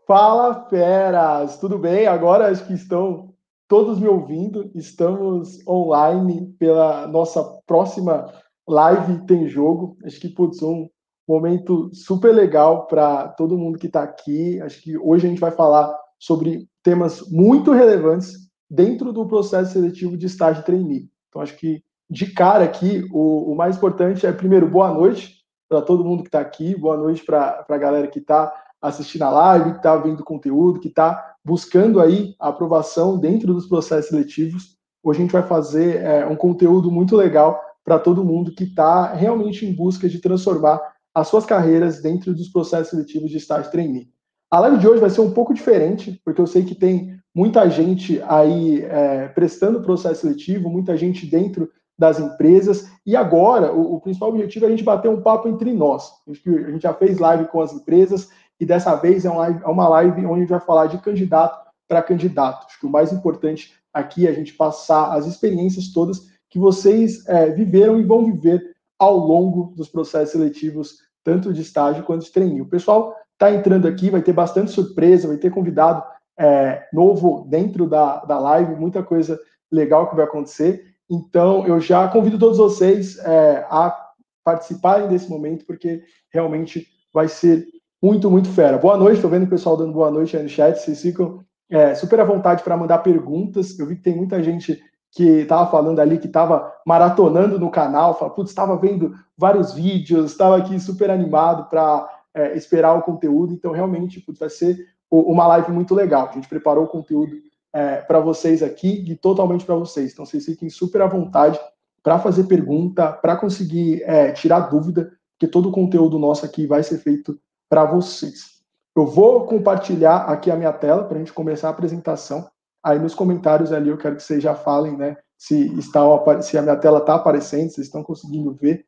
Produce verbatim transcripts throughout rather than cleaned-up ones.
Fala, feras! Tudo bem? Agora acho que estão todos me ouvindo. Estamos online pela nossa próxima live Tem Jogo. Acho que, putz, um momento super legal para todo mundo que está aqui. Acho que hoje a gente vai falar sobre temas muito relevantes dentro do processo seletivo de estágio trainee. Então, acho que, de cara aqui, o, o mais importante é, primeiro, boa noite para todo mundo que está aqui. Boa noite para a galera que está assistindo a live, que está vendo conteúdo, que está buscando aí a aprovação dentro dos processos seletivos. Hoje a gente vai fazer é, um conteúdo muito legal para todo mundo que está realmente em busca de transformar as suas carreiras dentro dos processos seletivos de estágio trainee. A live de hoje vai ser um pouco diferente, porque eu sei que tem muita gente aí é, prestando processo seletivo, muita gente dentro das empresas, e agora o, o principal objetivo é a gente bater um papo entre nós. A gente, a gente já fez live com as empresas, e dessa vez é uma live, é uma live onde a gente vai falar de candidato para candidato. Acho que o mais importante aqui é a gente passar as experiências todas que vocês é, viveram e vão viver ao longo dos processos seletivos, tanto de estágio quanto de trainee. O pessoal está entrando aqui, vai ter bastante surpresa, vai ter convidado é, novo dentro da, da live, muita coisa legal que vai acontecer. Então, eu já convido todos vocês é, a participarem desse momento, porque realmente vai ser muito, muito fera. Boa noite, estou vendo o pessoal dando boa noite aí no chat, vocês ficam é, super à vontade para mandar perguntas. Eu vi que tem muita gente que estava falando ali, que estava maratonando no canal, fala, putz, estava vendo vários vídeos, estava aqui super animado para é, esperar o conteúdo, então realmente putz, vai ser uma live muito legal. A gente preparou o conteúdo é, para vocês aqui e totalmente para vocês, então vocês fiquem super à vontade para fazer pergunta, para conseguir é, tirar dúvida, porque todo o conteúdo nosso aqui vai ser feito para vocês. Eu vou compartilhar aqui a minha tela para a gente começar a apresentação. Aí nos comentários ali eu quero que vocês já falem, né, se, está, se a minha tela está aparecendo, se estão conseguindo ver.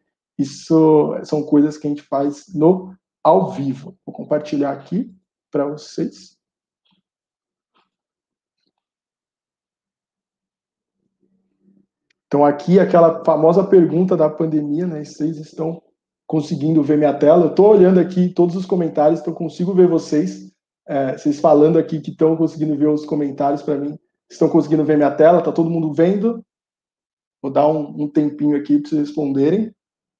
Isso são coisas que a gente faz no ao vivo. Vou compartilhar aqui para vocês. Então aqui aquela famosa pergunta da pandemia, né? Vocês estão conseguindo ver minha tela? Eu estou olhando aqui todos os comentários, então eu consigo ver vocês. É, vocês falando aqui que estão conseguindo ver os comentários para mim. Estão conseguindo ver minha tela? Está todo mundo vendo? Vou dar um, um tempinho aqui para vocês responderem.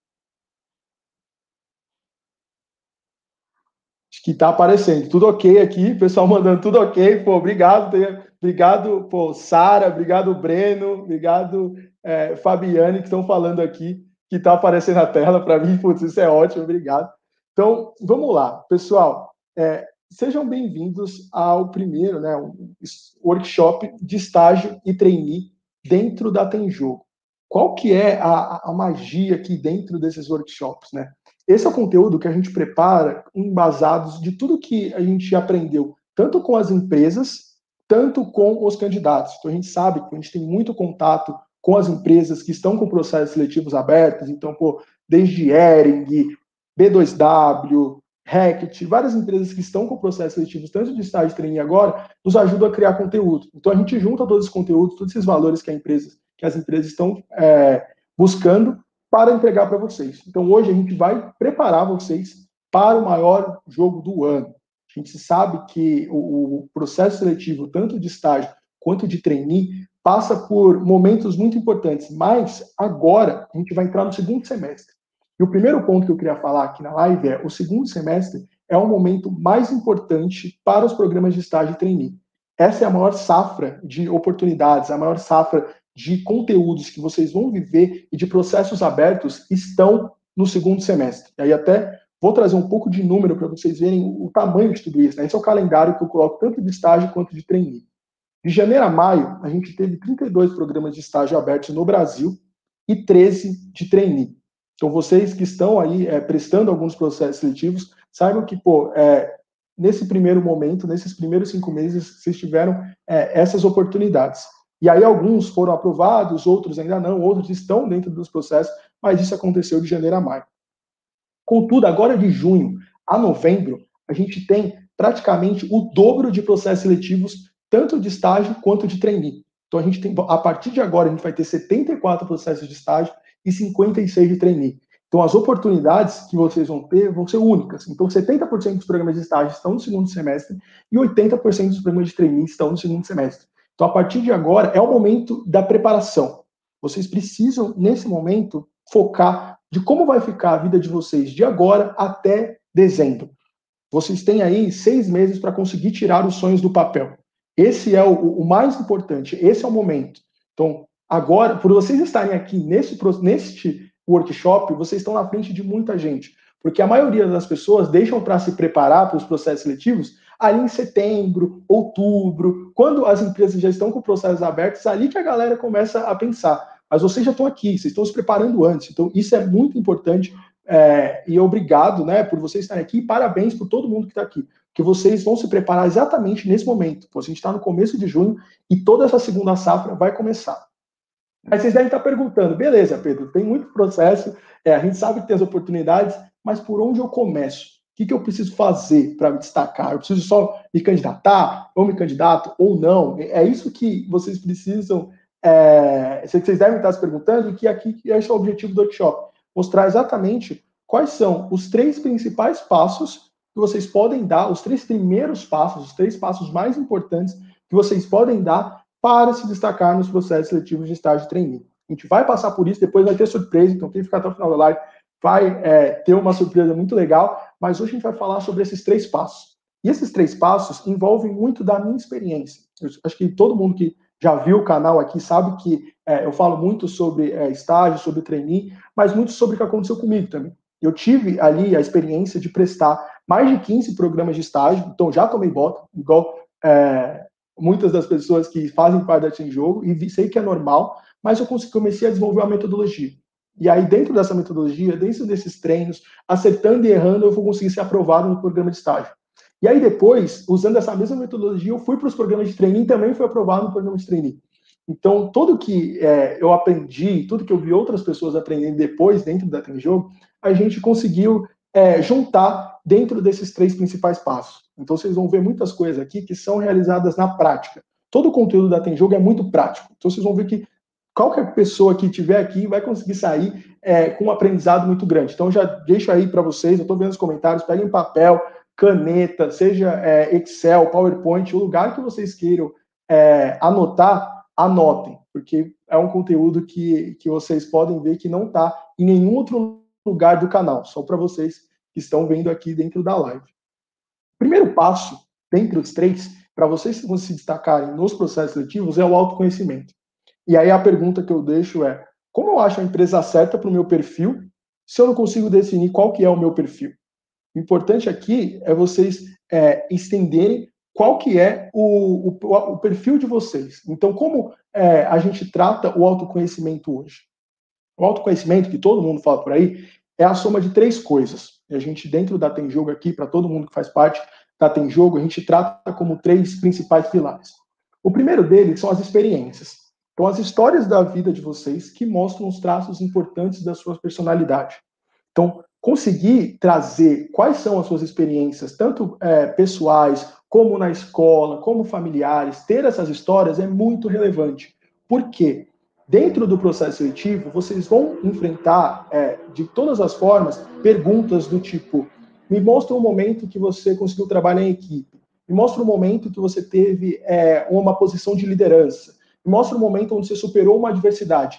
Acho que está aparecendo. Tudo ok aqui, pessoal mandando tudo ok. Pô, obrigado. Obrigado, pô, Sara, obrigado, Breno, obrigado, é, Fabiane, que estão falando aqui, que está aparecendo na tela para mim. Putz, isso é ótimo, obrigado. Então, vamos lá, pessoal. É, sejam bem-vindos ao primeiro, né, um workshop de estágio e trainee dentro da Tem Jogo. Qual que é a, a magia aqui dentro desses workshops, né? Esse é o conteúdo que a gente prepara embasados de tudo que a gente aprendeu, tanto com as empresas, tanto com os candidatos. Então, a gente sabe que a gente tem muito contato com as empresas que estão com processos seletivos abertos, então, pô, desde Hering, B dois W, Hackett, várias empresas que estão com processos seletivos, tanto de estágio de trainee agora, nos ajudam a criar conteúdo. Então, a gente junta todos esses conteúdos, todos esses valores que, a empresa, que as empresas estão é, buscando para entregar para vocês. Então, hoje a gente vai preparar vocês para o maior jogo do ano. A gente sabe que o, o processo seletivo, tanto de estágio quanto de trainee, passa por momentos muito importantes, mas agora a gente vai entrar no segundo semestre. E o primeiro ponto que eu queria falar aqui na live é o segundo semestre é o momento mais importante para os programas de estágio e trainee. Essa é a maior safra de oportunidades, a maior safra de conteúdos que vocês vão viver e de processos abertos estão no segundo semestre. E aí até vou trazer um pouco de número para vocês verem o tamanho de tudo isso. Né? Esse é o calendário que eu coloco tanto de estágio quanto de trainee. De janeiro a maio, a gente teve trinta e dois programas de estágio abertos no Brasil e treze de trainee. Então, vocês que estão aí é, prestando alguns processos seletivos, saibam que, pô, é, nesse primeiro momento, nesses primeiros cinco meses, vocês tiveram é, essas oportunidades. E aí alguns foram aprovados, outros ainda não, outros estão dentro dos processos, mas isso aconteceu de janeiro a maio. Contudo, agora de junho a novembro, a gente tem praticamente o dobro de processos seletivos, tanto de estágio quanto de trainee. Então, a gente tem, a partir de agora, a gente vai ter setenta e quatro processos de estágio e cinquenta e seis de trainee. Então, as oportunidades que vocês vão ter vão ser únicas. Então, setenta por cento dos programas de estágio estão no segundo semestre e oitenta por cento dos programas de trainee estão no segundo semestre. Então, a partir de agora, é o momento da preparação. Vocês precisam, nesse momento, focar de como vai ficar a vida de vocês de agora até dezembro. Vocês têm aí seis meses para conseguir tirar os sonhos do papel. Esse é o, o mais importante, esse é o momento. Então, agora, por vocês estarem aqui nesse, neste workshop, vocês estão na frente de muita gente, porque a maioria das pessoas deixam para se preparar para os processos seletivos ali em setembro, outubro, quando as empresas já estão com processos abertos, ali que a galera começa a pensar. Mas vocês já estão aqui, vocês estão se preparando antes, então isso é muito importante, é, e obrigado, né, por vocês estarem aqui, e parabéns por todo mundo que está aqui, que vocês vão se preparar exatamente nesse momento. A gente está no começo de junho e toda essa segunda safra vai começar. Mas vocês devem estar perguntando, beleza, Pedro, tem muito processo, é, a gente sabe que tem as oportunidades, mas por onde eu começo? O que, que eu preciso fazer para me destacar? Eu preciso só me candidatar, ou me candidato, ou não? É isso que vocês precisam, é, vocês devem estar se perguntando, e que aqui esse é o objetivo do workshop, mostrar exatamente quais são os três principais passos que vocês podem dar, os três primeiros passos, os três passos mais importantes que vocês podem dar para se destacar nos processos seletivos de estágio de trainee. A gente vai passar por isso, depois vai ter surpresa, então quem ficar até o final da live vai é, ter uma surpresa muito legal, mas hoje a gente vai falar sobre esses três passos. E esses três passos envolvem muito da minha experiência. Eu acho que todo mundo que já viu o canal aqui sabe que é, eu falo muito sobre é, estágio, sobre trainee, mas muito sobre o que aconteceu comigo também. Eu tive ali a experiência de prestar mais de quinze programas de estágio, então já tomei bota, igual é, muitas das pessoas que fazem parte da Tem Jogo, e sei que é normal, mas eu comecei a desenvolver uma metodologia. E aí, dentro dessa metodologia, dentro desses treinos, acertando e errando, eu vou conseguir ser aprovado no programa de estágio. E aí, depois, usando essa mesma metodologia, eu fui para os programas de trainee e também fui aprovado no programa de trainee. Então, tudo que é, eu aprendi, tudo que eu vi outras pessoas aprendendo depois, dentro da Tem Jogo, a gente conseguiu é, juntar dentro desses três principais passos. Então, vocês vão ver muitas coisas aqui que são realizadas na prática. Todo o conteúdo da Tem Jogo é muito prático. Então, vocês vão ver que qualquer pessoa que estiver aqui vai conseguir sair é, com um aprendizado muito grande. Então, já deixo aí para vocês, eu estou vendo os comentários, peguem papel, caneta, seja é, Excel, PowerPoint, o lugar que vocês queiram é, anotar, anotem, porque é um conteúdo que, que vocês podem ver que não está em nenhum outro lugar do canal, só para vocês que estão vendo aqui dentro da live. O primeiro passo, dentre os três, para vocês se destacarem nos processos seletivos, é o autoconhecimento. E aí a pergunta que eu deixo é, como eu acho a empresa certa para o meu perfil, se eu não consigo definir qual que é o meu perfil? O importante aqui é vocês é, estenderem qual que é o, o, o perfil de vocês. Então, como é, a gente trata o autoconhecimento hoje? O autoconhecimento, que todo mundo fala por aí, é a soma de três coisas. E a gente, dentro da Tem Jogo aqui, para todo mundo que faz parte da Tem Jogo, a gente trata como três principais pilares. O primeiro deles são as experiências. Então, as histórias da vida de vocês que mostram os traços importantes da sua personalidade. Então, conseguir trazer quais são as suas experiências, tanto é, pessoais, como na escola, como familiares, ter essas histórias é muito relevante. Por quê? Dentro do processo seletivo, vocês vão enfrentar, é, de todas as formas, perguntas do tipo, me mostra um momento que você conseguiu trabalhar em equipe, me mostra um momento que você teve é, uma posição de liderança, me mostra um momento onde você superou uma adversidade.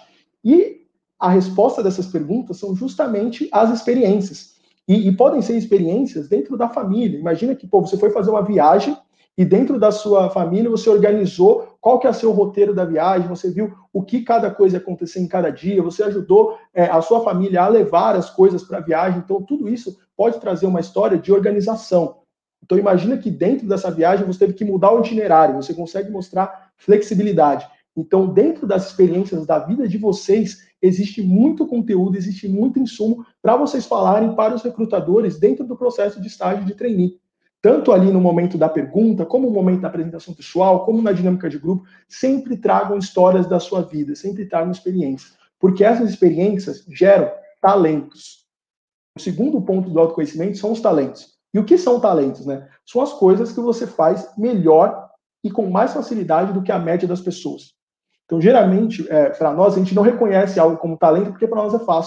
E a resposta dessas perguntas são justamente as experiências. E, e podem ser experiências dentro da família. Imagina que pô, você foi fazer uma viagem e dentro da sua família você organizou qual que é o seu roteiro da viagem, você viu o que cada coisa ia acontecer em cada dia, você ajudou é, a sua família a levar as coisas para a viagem. Então, tudo isso pode trazer uma história de organização. Então, imagina que dentro dessa viagem você teve que mudar o itinerário, você consegue mostrar flexibilidade. Então, dentro das experiências da vida de vocês, existe muito conteúdo, existe muito insumo para vocês falarem para os recrutadores dentro do processo de estágio de trainee. Tanto ali no momento da pergunta, como no momento da apresentação pessoal, como na dinâmica de grupo, sempre tragam histórias da sua vida, sempre tragam experiências, porque essas experiências geram talentos. O segundo ponto do autoconhecimento são os talentos. E o que são talentos, né? São as coisas que você faz melhor e com mais facilidade do que a média das pessoas. Então, geralmente, é, para nós, a gente não reconhece algo como talento porque para nós é fácil.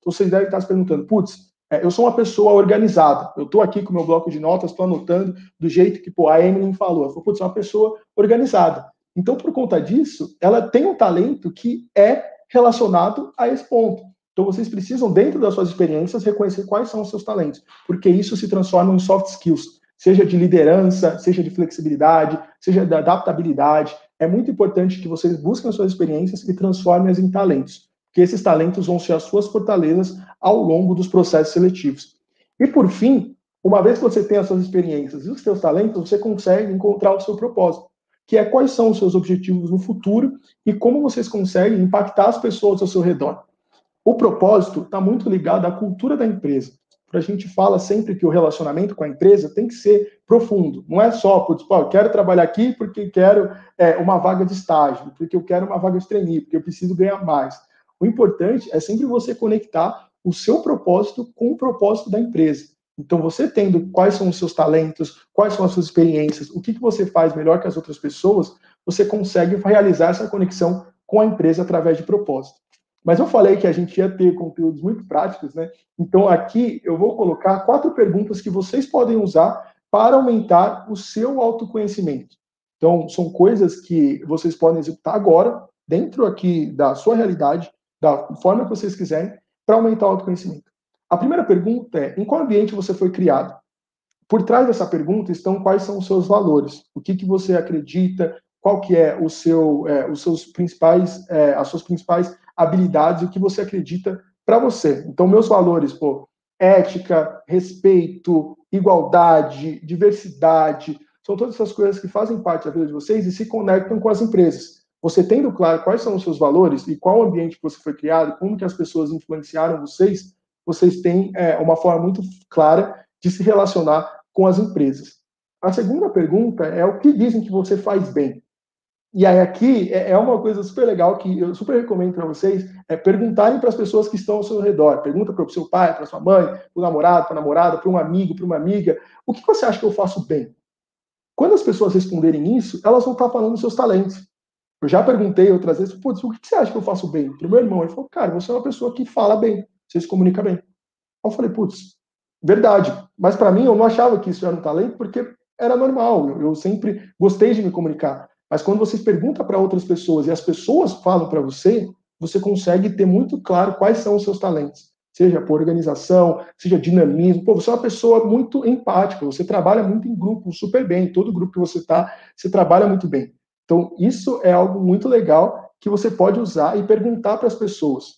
Então, vocês devem estar se perguntando, putz, é, eu sou uma pessoa organizada, eu estou aqui com o meu bloco de notas, estou anotando do jeito que pô, a Emily falou. Ela falou, putz, é uma pessoa organizada. Então, por conta disso, ela tem um talento que é relacionado a esse ponto. Então, vocês precisam, dentro das suas experiências, reconhecer quais são os seus talentos, porque isso se transforma em soft skills, seja de liderança, seja de flexibilidade, seja de adaptabilidade. É muito importante que vocês busquem as suas experiências e transformem-as em talentos, porque esses talentos vão ser as suas fortalezas ao longo dos processos seletivos. E, por fim, uma vez que você tem as suas experiências e os seus talentos, você consegue encontrar o seu propósito, que é quais são os seus objetivos no futuro e como vocês conseguem impactar as pessoas ao seu redor. O propósito está muito ligado à cultura da empresa. A gente fala sempre que o relacionamento com a empresa tem que ser profundo. Não é só, putz, pô, eu quero trabalhar aqui porque quero é, uma vaga de estágio, porque eu quero uma vaga de trainee, porque eu preciso ganhar mais. O importante é sempre você conectar o seu propósito com o propósito da empresa. Então, você tendo quais são os seus talentos, quais são as suas experiências, o que, que você faz melhor que as outras pessoas, você consegue realizar essa conexão com a empresa através de propósito. Mas eu falei que a gente ia ter conteúdos muito práticos, né? Então, aqui eu vou colocar quatro perguntas que vocês podem usar para aumentar o seu autoconhecimento. Então, são coisas que vocês podem executar agora, dentro aqui da sua realidade, da forma que vocês quiserem, para aumentar o autoconhecimento. A primeira pergunta é, em qual ambiente você foi criado? Por trás dessa pergunta estão quais são os seus valores, o que, que você acredita, qual que é o seu, é, os seus principais, é, as suas principais habilidades, o que você acredita para você. Então, meus valores, pô, ética, respeito, igualdade, diversidade, são todas essas coisas que fazem parte da vida de vocês e se conectam com as empresas. Você tendo claro quais são os seus valores e qual ambiente que você foi criado, como que as pessoas influenciaram vocês, vocês têm é, uma forma muito clara de se relacionar com as empresas. A segunda pergunta é o que dizem que você faz bem. E aí aqui é uma coisa super legal que eu super recomendo para vocês, é perguntarem para as pessoas que estão ao seu redor. Pergunta para o seu pai, para sua mãe, para o namorado, para a namorada, para um amigo, para uma amiga. O que você acha que eu faço bem? Quando as pessoas responderem isso, elas vão estar falando dos seus talentos. Eu já perguntei outras vezes, putz, o que você acha que eu faço bem? Para o meu irmão, ele falou, cara, você é uma pessoa que fala bem, você se comunica bem. Eu falei, putz, verdade. Mas para mim, eu não achava que isso era um talento, porque era normal. Eu, eu sempre gostei de me comunicar. Mas quando você pergunta para outras pessoas e as pessoas falam para você, você consegue ter muito claro quais são os seus talentos. Seja por organização, seja dinamismo. Pô, você é uma pessoa muito empática, você trabalha muito em grupo, super bem. Todo grupo que você está, você trabalha muito bem. Então, isso é algo muito legal que você pode usar e perguntar para as pessoas.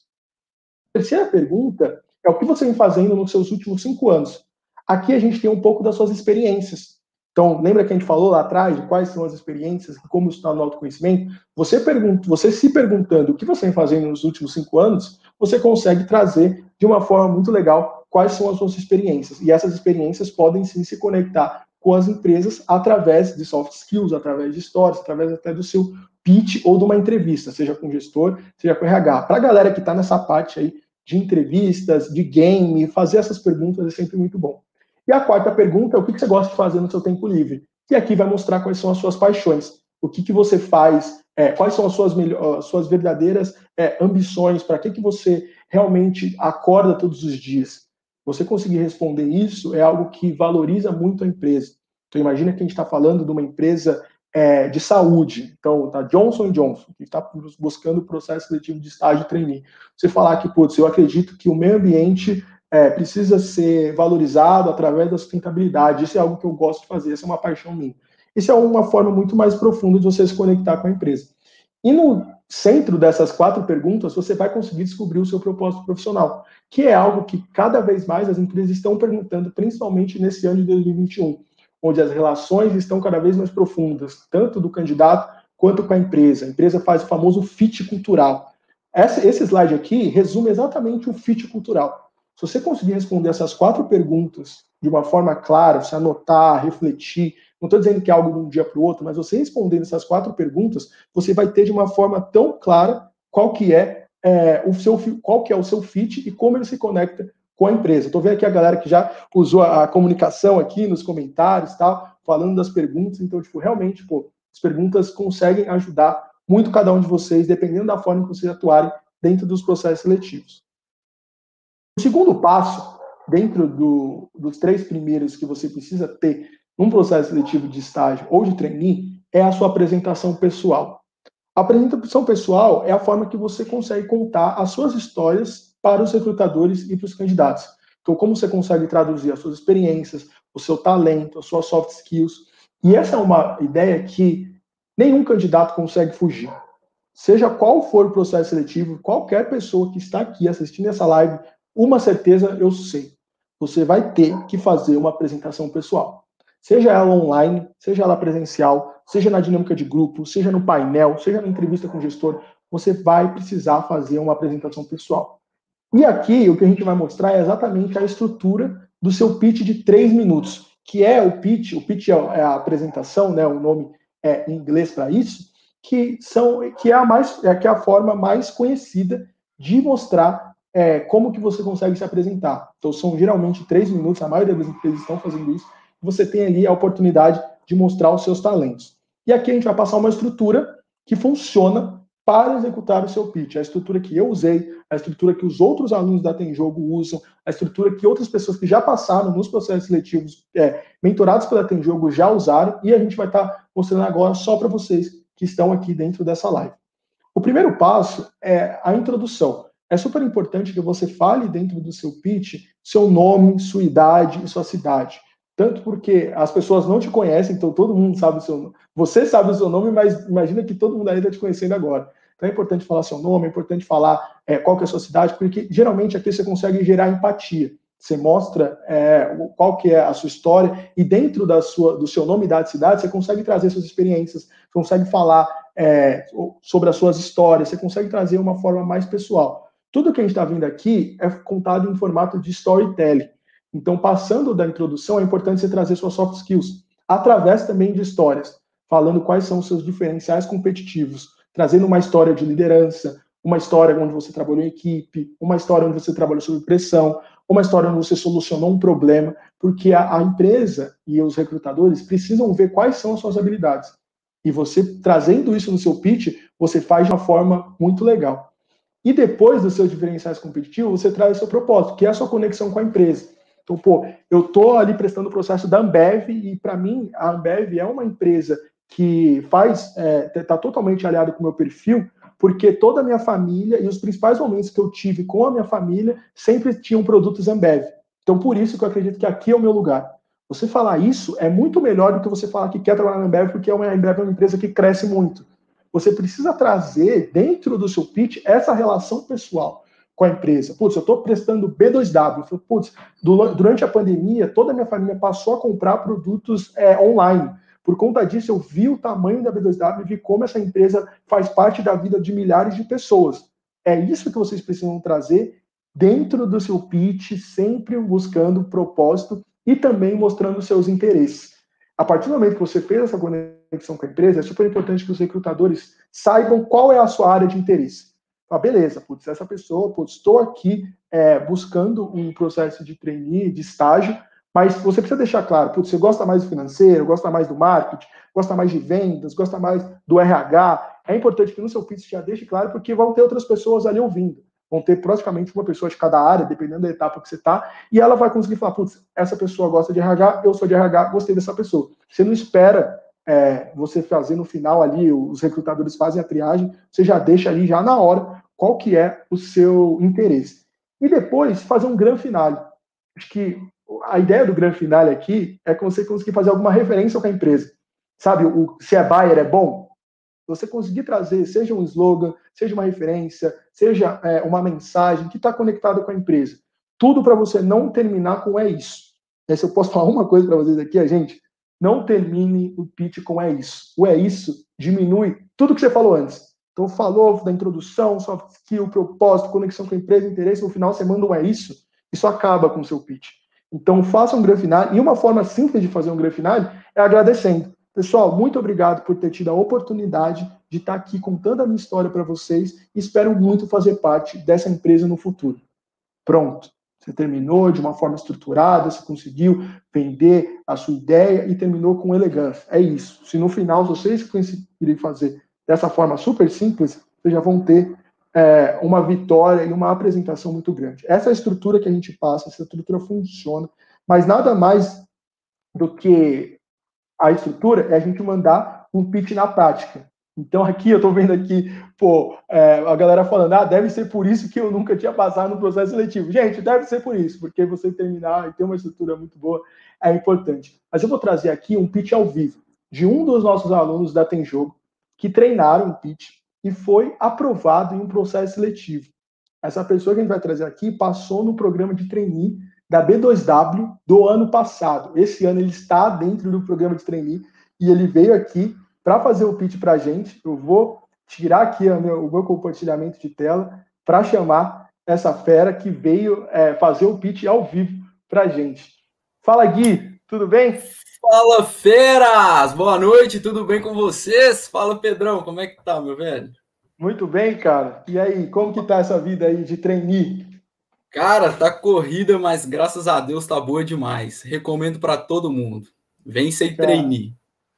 A terceira pergunta é o que você vem fazendo nos seus últimos cinco anos. Aqui a gente tem um pouco das suas experiências. Então, lembra que a gente falou lá atrás de quais são as experiências, como está no autoconhecimento? Você, pergunta, você se perguntando o que você vem fazendo nos últimos cinco anos, você consegue trazer de uma forma muito legal quais são as suas experiências. E essas experiências podem sim se conectar com as empresas através de soft skills, através de histórias, através até do seu pitch ou de uma entrevista, seja com gestor, seja com R H. Para a galera que está nessa parte aí de entrevistas, de game, fazer essas perguntas é sempre muito bom. E a quarta pergunta é o que você gosta de fazer no seu tempo livre? E aqui vai mostrar quais são as suas paixões, o que, que você faz, é, quais são as suas, as suas verdadeiras é, ambições, para que, que você realmente acorda todos os dias. Você conseguir responder isso é algo que valoriza muito a empresa. Então imagina que a gente está falando de uma empresa é, de saúde, então tá Johnson and Johnson, que está buscando o processo seletivo de estágio trainee. Você falar que, putz, eu acredito que o meio ambiente é, precisa ser valorizado através da sustentabilidade, isso é algo que eu gosto de fazer, isso é uma paixão minha. Isso é uma forma muito mais profunda de você se conectar com a empresa. E no centro dessas quatro perguntas, você vai conseguir descobrir o seu propósito profissional, que é algo que cada vez mais as empresas estão perguntando, principalmente nesse ano de dois mil e vinte e um, onde as relações estão cada vez mais profundas, tanto do candidato quanto com a empresa. A empresa faz o famoso fit cultural. Essa, esse slide aqui resume exatamente o fit cultural. Se você conseguir responder essas quatro perguntas de uma forma clara, você anotar, refletir, não estou dizendo que é algo de um dia para o outro, mas você respondendo essas quatro perguntas, você vai ter de uma forma tão clara qual que é, é o seu, qual que é o seu fit e como ele se conecta com a empresa. Estou vendo aqui a galera que já usou a, a comunicação aqui nos comentários, tal, falando das perguntas. Então, tipo, realmente, pô, as perguntas conseguem ajudar muito cada um de vocês, dependendo da forma que vocês atuarem dentro dos processos seletivos. O segundo passo, dentro do, dos três primeiros que você precisa ter num processo seletivo de estágio ou de trainee, é a sua apresentação pessoal. A apresentação pessoal é a forma que você consegue contar as suas histórias para os recrutadores e para os candidatos. Então, como você consegue traduzir as suas experiências, o seu talento, as suas soft skills. E essa é uma ideia que nenhum candidato consegue fugir. Seja qual for o processo seletivo, qualquer pessoa que está aqui assistindo essa live, uma certeza eu sei. Você vai ter que fazer uma apresentação pessoal. Seja ela online, seja ela presencial, seja na dinâmica de grupo, seja no painel, seja na entrevista com o gestor, você vai precisar fazer uma apresentação pessoal. E aqui o que a gente vai mostrar é exatamente a estrutura do seu pitch de três minutos, que é o pitch, o pitch é a apresentação, né, o nome é em inglês para isso, que, são, que, é a mais, é, que é a forma mais conhecida de mostrar é, como que você consegue se apresentar. Então são geralmente três minutos, a maioria das empresas estão fazendo isso, você tem ali a oportunidade de mostrar os seus talentos. E aqui a gente vai passar uma estrutura que funciona para executar o seu pitch. A estrutura que eu usei, a estrutura que os outros alunos da Tem Jogo usam, a estrutura que outras pessoas que já passaram nos processos seletivos, é, mentorados pela Tem Jogo, já usaram, e a gente vai estar tá mostrando agora só para vocês que estão aqui dentro dessa live. O primeiro passo é a introdução. É super importante que você fale dentro do seu pitch seu nome, sua idade e sua cidade. Tanto porque as pessoas não te conhecem, então todo mundo sabe o seu nome. Você sabe o seu nome, mas imagina que todo mundo aí está te conhecendo agora. Então é importante falar seu nome, é importante falar é, qual que é a sua cidade, porque geralmente aqui você consegue gerar empatia. Você mostra é, qual que é a sua história e dentro da sua, do seu nome, idade, cidade, você consegue trazer suas experiências, você consegue falar é, sobre as suas histórias, você consegue trazer uma forma mais pessoal. Tudo que a gente está vendo aqui é contado em formato de storytelling. Então, passando da introdução, é importante você trazer suas soft skills, através também de histórias, falando quais são os seus diferenciais competitivos, trazendo uma história de liderança, uma história onde você trabalhou em equipe, uma história onde você trabalhou sob pressão, uma história onde você solucionou um problema, porque a, a empresa e os recrutadores precisam ver quais são as suas habilidades. E você, trazendo isso no seu pitch, você faz de uma forma muito legal. E depois dos seus diferenciais competitivos, você traz o seu propósito, que é a sua conexão com a empresa. Então, pô, eu estou ali prestando o processo da Ambev e, para mim, a Ambev é uma empresa que faz, está é, tá totalmente aliado com o meu perfil, porque toda a minha família e os principais momentos que eu tive com a minha família sempre tinham produtos Ambev. Então, por isso que eu acredito que aqui é o meu lugar. Você falar isso é muito melhor do que você falar que quer trabalhar na Ambev, porque a Ambev é uma empresa que cresce muito. Você precisa trazer dentro do seu pitch essa relação pessoal com a empresa. Putz, eu estou prestando B dois W. Putz, durante a pandemia, toda a minha família passou a comprar produtos é, online. Por conta disso, eu vi o tamanho da B dois W e vi como essa empresa faz parte da vida de milhares de pessoas. É isso que vocês precisam trazer dentro do seu pitch, sempre buscando propósito e também mostrando seus interesses. A partir do momento que você fez essa conexão com a empresa, é super importante que os recrutadores saibam qual é a sua área de interesse. Ah, beleza, putz, essa pessoa, putz, estou aqui é, buscando um processo de trainee, de estágio, mas você precisa deixar claro, putz, você gosta mais do financeiro, gosta mais do marketing, gosta mais de vendas, gosta mais do R H. É importante que no seu pitch já deixe claro, porque vão ter outras pessoas ali ouvindo. Vão ter praticamente uma pessoa de cada área, dependendo da etapa que você está, e ela vai conseguir falar, putz, essa pessoa gosta de R H, eu sou de R H, gostei dessa pessoa. Você não espera é, você fazer no final ali, os recrutadores fazem a triagem, você já deixa ali já na hora qual que é o seu interesse. E depois fazer um grande finale. Acho que a ideia do grande finale aqui é que você conseguir fazer alguma referência com a empresa. Sabe, o, se é buyer é bom, você conseguir trazer, seja um slogan, seja uma referência, seja é, uma mensagem que está conectada com a empresa. Tudo para você não terminar com é isso. E se eu posso falar uma coisa para vocês aqui, a gente, não termine o pitch com é isso. O é isso diminui tudo que você falou antes. Então, falou da introdução, soft skill, propósito, conexão com a empresa, interesse, no final você manda um é isso, isso acaba com o seu pitch. Então, faça um grande final, e uma forma simples de fazer um grande final é agradecendo. Pessoal, muito obrigado por ter tido a oportunidade de estar aqui contando a minha história para vocês e espero muito fazer parte dessa empresa no futuro. Pronto. Você terminou de uma forma estruturada, você conseguiu vender a sua ideia e terminou com elegância. É isso. Se no final vocês conseguirem fazer dessa forma super simples, vocês já vão ter é, uma vitória e uma apresentação muito grande. Essa é a estrutura que a gente passa, essa estrutura funciona, mas nada mais do que a estrutura é a gente mandar um pitch na prática. Então aqui eu estou vendo aqui, pô, é, a galera falando, ah, deve ser por isso que eu nunca tinha passado no processo seletivo. Gente, deve ser por isso, porque você terminar e ter uma estrutura muito boa é importante. Mas eu vou trazer aqui um pitch ao vivo de um dos nossos alunos da Tem Jogo que treinaram um pitch e foi aprovado em um processo seletivo. Essa pessoa que a gente vai trazer aqui passou no programa de trainee da B dois W do ano passado. Esse ano ele está dentro do programa de trainee e ele veio aqui para fazer o pitch para a gente. Eu vou tirar aqui o meu, o meu compartilhamento de tela para chamar essa fera que veio é, fazer o pitch ao vivo para a gente. Fala, Gui, tudo bem? Fala, feras! Boa noite, tudo bem com vocês? Fala, Pedrão, como é que tá, meu velho? Muito bem, cara. E aí, como que tá essa vida aí de trainee? Cara, tá corrida, mas graças a Deus tá boa demais. Recomendo para todo mundo. Vem ser trainee.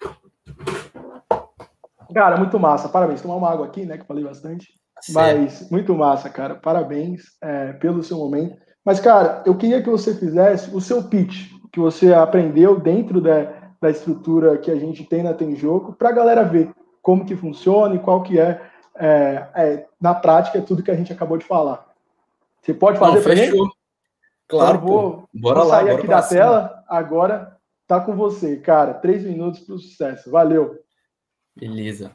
Cara, muito massa. Parabéns. Tomar uma água aqui, né, que eu falei bastante. Certo. Mas muito massa, cara. Parabéns é, pelo seu momento. Mas, cara, eu queria que você fizesse o seu pitch, que você aprendeu dentro da, da estrutura que a gente tem na Tem Jogo, para a galera ver como que funciona e qual que é, é, é, na prática, tudo que a gente acabou de falar. Você pode fazer? Não, fechou. Claro, então, vou, pô. Bora vou lá, sair bora aqui da cima. tela, agora tá com você, cara. Três minutos para o sucesso. Valeu. Beleza.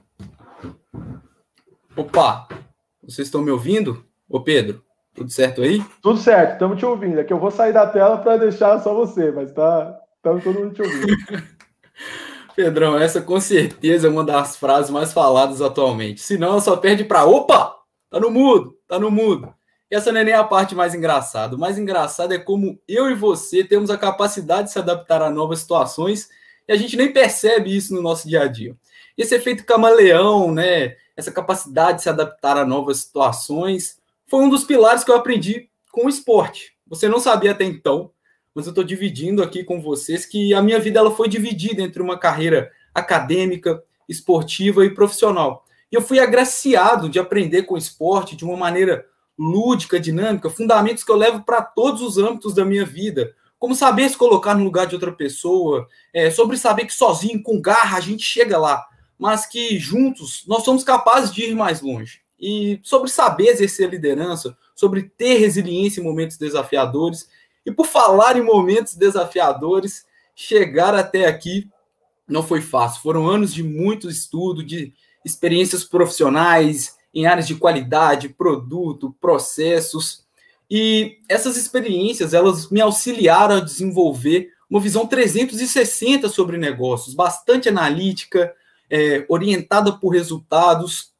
Opa, vocês estão me ouvindo? Ô, Pedro, tudo certo aí? Tudo certo, estamos te ouvindo. É que eu vou sair da tela para deixar só você, mas tá, estamos todo mundo te ouvindo. Pedrão, essa com certeza é uma das frases mais faladas atualmente. Senão ela só perde para opa, tá no mudo, tá no mudo. E essa não é nem a parte mais engraçada. O mais engraçado é como eu e você temos a capacidade de se adaptar a novas situações e a gente nem percebe isso no nosso dia a dia. Esse efeito camaleão, né, essa capacidade de se adaptar a novas situações, foi um dos pilares que eu aprendi com o esporte. Você não sabia até então, mas eu estou dividindo aqui com vocês que a minha vida ela foi dividida entre uma carreira acadêmica, esportiva e profissional. E eu fui agraciado de aprender com o esporte de uma maneira lúdica, dinâmica, fundamentos que eu levo para todos os âmbitos da minha vida, como saber se colocar no lugar de outra pessoa, é, sobre saber que sozinho, com garra, a gente chega lá, mas que juntos nós somos capazes de ir mais longe. E sobre saber exercer liderança, sobre ter resiliência em momentos desafiadores. E por falar em momentos desafiadores, chegar até aqui não foi fácil. Foram anos de muito estudo, de experiências profissionais em áreas de qualidade, produto, processos. E essas experiências, elas me auxiliaram a desenvolver uma visão trezentos e sessenta sobre negócios, bastante analítica, é, orientada por resultados.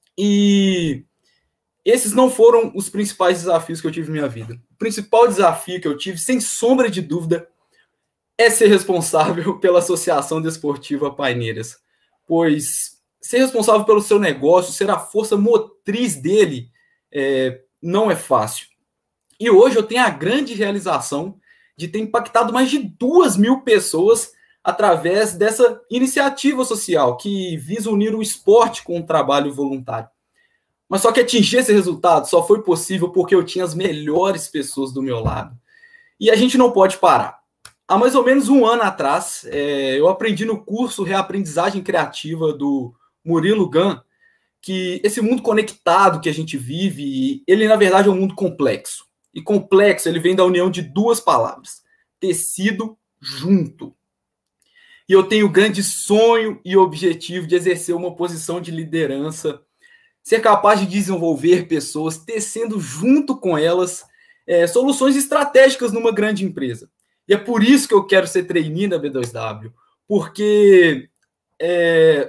E esses não foram os principais desafios que eu tive na minha vida. O principal desafio que eu tive, sem sombra de dúvida, é ser responsável pela Associação Desportiva Paineiras. Pois ser responsável pelo seu negócio, ser a força motriz dele, é, não é fácil. E hoje eu tenho a grande realização de ter impactado mais de duas mil pessoas através dessa iniciativa social que visa unir o esporte com o trabalho voluntário. Mas só que atingir esse resultado só foi possível porque eu tinha as melhores pessoas do meu lado. E a gente não pode parar. Há mais ou menos um ano atrás, é, eu aprendi no curso Reaprendizagem Criativa do Murilo Gun que esse mundo conectado que a gente vive, ele na verdade é um mundo complexo. E complexo, ele vem da união de duas palavras: tecido junto. E eu tenho o grande sonho e objetivo de exercer uma posição de liderança, ser capaz de desenvolver pessoas, tecendo junto com elas é, soluções estratégicas numa grande empresa. E é por isso que eu quero ser trainee da B dois W, porque, é,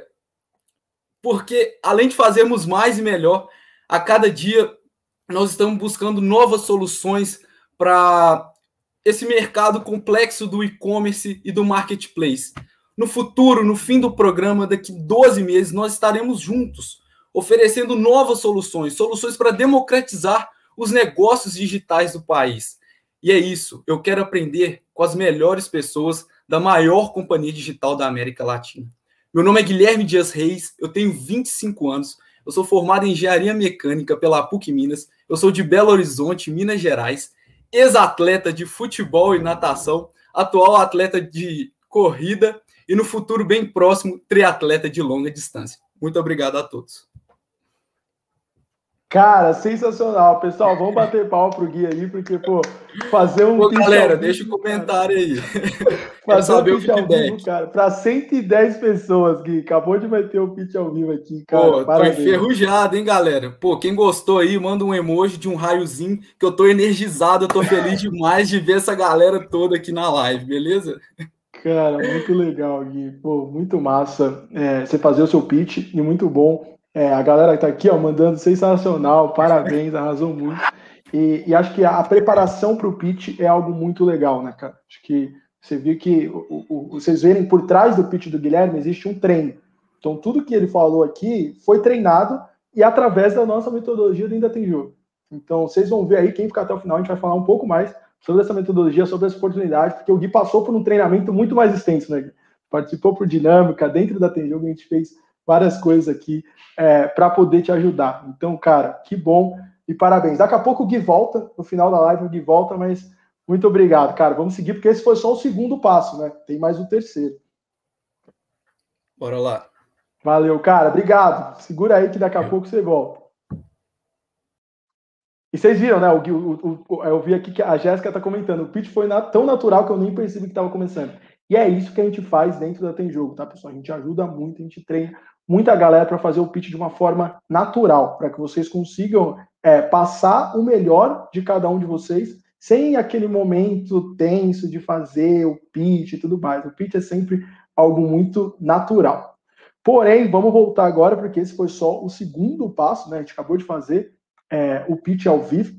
porque além de fazermos mais e melhor, a cada dia nós estamos buscando novas soluções para esse mercado complexo do e-commerce e do marketplace. No futuro, no fim do programa, daqui doze meses, nós estaremos juntos, oferecendo novas soluções, soluções para democratizar os negócios digitais do país. E é isso, eu quero aprender com as melhores pessoas da maior companhia digital da América Latina. Meu nome é Guilherme Dias Reis, eu tenho vinte e cinco anos, Eu sou formado em Engenharia Mecânica pela P U C Minas. Eu sou de Belo Horizonte, Minas Gerais. Ex-atleta de futebol e natação. Atual atleta de corrida. E no futuro bem próximo, triatleta de longa distância. Muito obrigado a todos. Cara, sensacional. Pessoal, vamos bater pau pro Gui aí, porque, pô, fazer um pô, pitch galera, ao vivo, deixa o comentário cara. aí. Fazer um pitch ao vivo, cara, para cento e dez pessoas, Gui. Acabou de meter o pitch ao vivo aqui, cara. Pô, parabéns. Tô enferrujado, hein, galera? Pô, quem gostou aí, manda um emoji de um raiozinho, que eu tô energizado, eu tô feliz demais de ver essa galera toda aqui na live, beleza? Cara, muito legal, Gui. Pô, muito massa é, você fazer o seu pitch e muito bom. É, a galera que tá aqui, ó, mandando sensacional, parabéns, arrasou muito. E, e acho que a, a preparação para o pitch é algo muito legal, né, cara? Acho que você viu que o, o, vocês verem por trás do pitch do Guilherme existe um treino. Então, tudo que ele falou aqui foi treinado e através da nossa metodologia do Ainda Tem Jogo. Então, vocês vão ver aí, quem ficar até o final, a gente vai falar um pouco mais sobre essa metodologia, sobre essa oportunidade, porque o Gui passou por um treinamento muito mais extenso, né, Gui? Participou por dinâmica, dentro da Tem Jogo, a gente fez várias coisas aqui é, para poder te ajudar. Então, cara, que bom e parabéns. Daqui a pouco o Gui volta, no final da live o Gui volta, mas muito obrigado, cara. Vamos seguir, porque esse foi só o segundo passo, né? Tem mais o terceiro. Bora lá. Valeu, cara. Obrigado. Segura aí que daqui a pouco você volta. E vocês viram, né? O, o, o, eu vi aqui que a Jéssica está comentando. O pitch foi na, tão natural que eu nem percebi que estava começando. E é isso que a gente faz dentro da Tem Jogo, tá, pessoal? A gente ajuda muito, a gente treina muita galera para fazer o pitch de uma forma natural, para que vocês consigam é, passar o melhor de cada um de vocês, sem aquele momento tenso de fazer o pitch e tudo mais. O pitch é sempre algo muito natural. Porém, vamos voltar agora, porque esse foi só o segundo passo, né? A gente acabou de fazer é, o pitch ao vivo.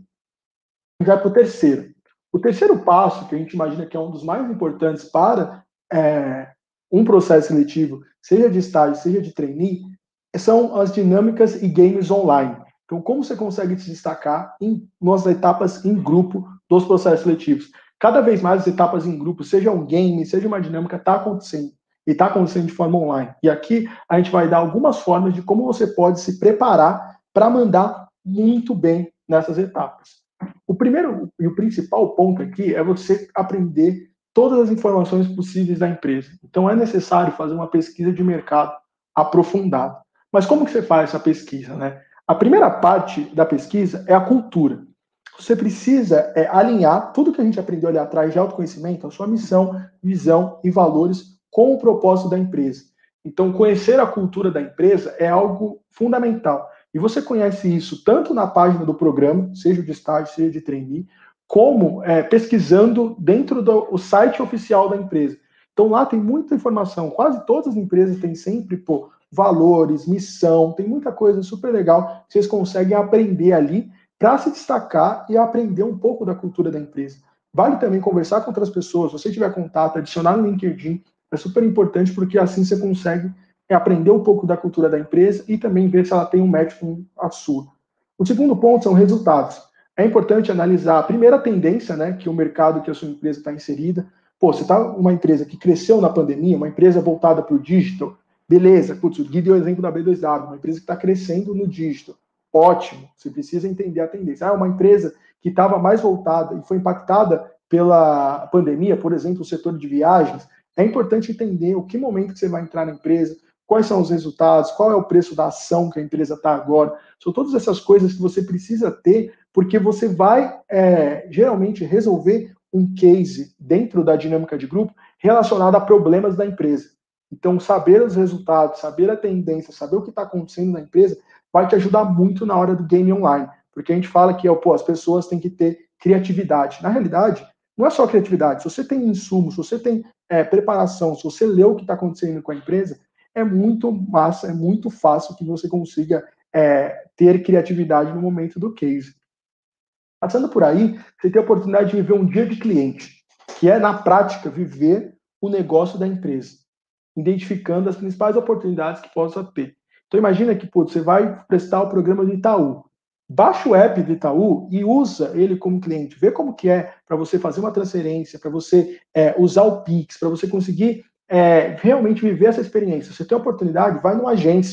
A gente vai para o terceiro. O terceiro passo, que a gente imagina que é um dos mais importantes para é, um processo seletivo, seja de estágio, seja de trainee, são as dinâmicas e games online. Então, como você consegue se destacar em, nas etapas em grupo dos processos seletivos? Cada vez mais as etapas em grupo, seja um game, seja uma dinâmica, está acontecendo. E está acontecendo de forma online. E aqui a gente vai dar algumas formas de como você pode se preparar para mandar muito bem nessas etapas. O primeiro e o principal ponto aqui é você aprender todas as informações possíveis da empresa. Então é necessário fazer uma pesquisa de mercado aprofundada. Mas como que você faz essa pesquisa, né? A primeira parte da pesquisa é a cultura. Você precisa é, alinhar tudo que a gente aprendeu ali atrás de autoconhecimento, a sua missão, visão e valores com o propósito da empresa. Então, conhecer a cultura da empresa é algo fundamental. E você conhece isso tanto na página do programa, seja de estágio, seja de trainee, como é, pesquisando dentro do o site oficial da empresa. Então, lá tem muita informação. Quase todas as empresas têm sempre, pô, valores, missão, tem muita coisa super legal que vocês conseguem aprender ali para se destacar e aprender um pouco da cultura da empresa. Vale também conversar com outras pessoas, se você tiver contato, adicionar no LinkedIn, é super importante porque assim você consegue aprender um pouco da cultura da empresa e também ver se ela tem um match com a sua. O segundo ponto são resultados. É importante analisar a primeira tendência, né, que o mercado que a sua empresa está inserida. Pô, você está uma empresa que cresceu na pandemia, uma empresa voltada para o digital, beleza, putz, o Gui deu o exemplo da B dois W, uma empresa que está crescendo no digital. Ótimo, você precisa entender a tendência. Ah, uma empresa que estava mais voltada e foi impactada pela pandemia, por exemplo, o setor de viagens, é importante entender o que momento que você vai entrar na empresa, quais são os resultados, qual é o preço da ação que a empresa está agora. São todas essas coisas que você precisa ter, porque você vai, é, geralmente, resolver um case dentro da dinâmica de grupo relacionado a problemas da empresa. Então, saber os resultados, saber a tendência, saber o que está acontecendo na empresa, vai te ajudar muito na hora do game online. Porque a gente fala que pô, as pessoas têm que ter criatividade. Na realidade, não é só criatividade. Se você tem insumo, se você tem é, preparação, se você lê o que está acontecendo com a empresa, é muito massa, é muito fácil que você consiga é, ter criatividade no momento do case. Passando por aí, você tem a oportunidade de viver um dia de cliente, que é, na prática, viver o negócio da empresa, identificando as principais oportunidades que possa ter. Então, imagina que pô, você vai prestar o programa do Itaú. Baixa o app do Itaú e usa ele como cliente. Vê como que é para você fazer uma transferência, para você é, usar o Pix, para você conseguir é, realmente viver essa experiência. Você tem a oportunidade, vai numa agência.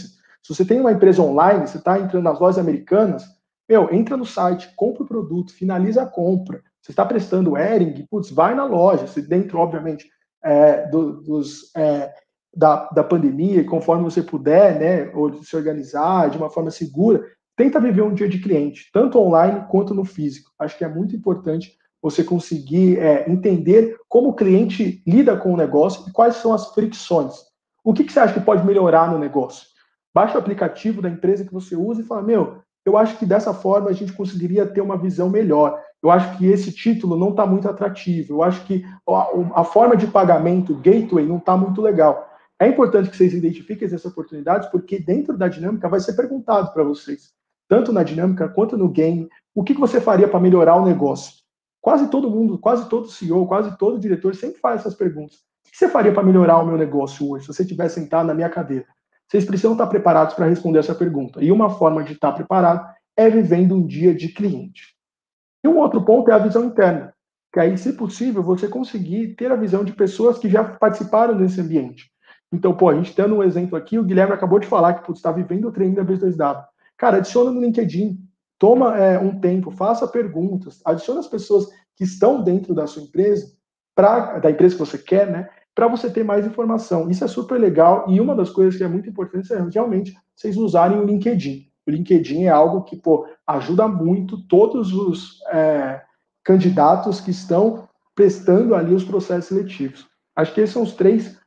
Se você tem uma empresa online, você está entrando nas lojas americanas, meu, entra no site, compra o produto, finaliza a compra. Você está prestando Hering, putz, vai na loja, se dentro, obviamente, é, do, dos, é, da, da pandemia, conforme você puder, né, ou se organizar de uma forma segura, tenta viver um dia de cliente, tanto online quanto no físico. Acho que é muito importante você conseguir é, entender como o cliente lida com o negócio e quais são as fricções. O que, que você acha que pode melhorar no negócio? Baixa o aplicativo da empresa que você usa e fala, meu, eu acho que dessa forma a gente conseguiria ter uma visão melhor. Eu acho que esse título não está muito atrativo. Eu acho que a, a forma de pagamento, gateway, não está muito legal. É importante que vocês identifiquem essas oportunidades, porque dentro da dinâmica vai ser perguntado para vocês, tanto na dinâmica quanto no game, o que, que você faria para melhorar o negócio? Quase todo mundo, quase todo C E O, quase todo diretor sempre faz essas perguntas. O que você faria para melhorar o meu negócio hoje, se você estiver sentado na minha cadeira? Vocês precisam estar preparados para responder essa pergunta. E uma forma de estar preparado é vivendo um dia de cliente. E um outro ponto é a visão interna, que aí, se possível, você conseguir ter a visão de pessoas que já participaram desse ambiente. Então, pô, a gente tendo um exemplo aqui, o Guilherme acabou de falar que está vivendo o treino da B dois W. Cara, adiciona no LinkedIn, toma é, um tempo, faça perguntas, adiciona as pessoas que estão dentro da sua empresa, pra, da empresa que você quer, né, para você ter mais informação. Isso é super legal e uma das coisas que é muito importante é realmente vocês usarem o LinkedIn. O LinkedIn é algo que, pô, ajuda muito todos os é, candidatos que estão prestando ali os processos seletivos. Acho que esses são os três,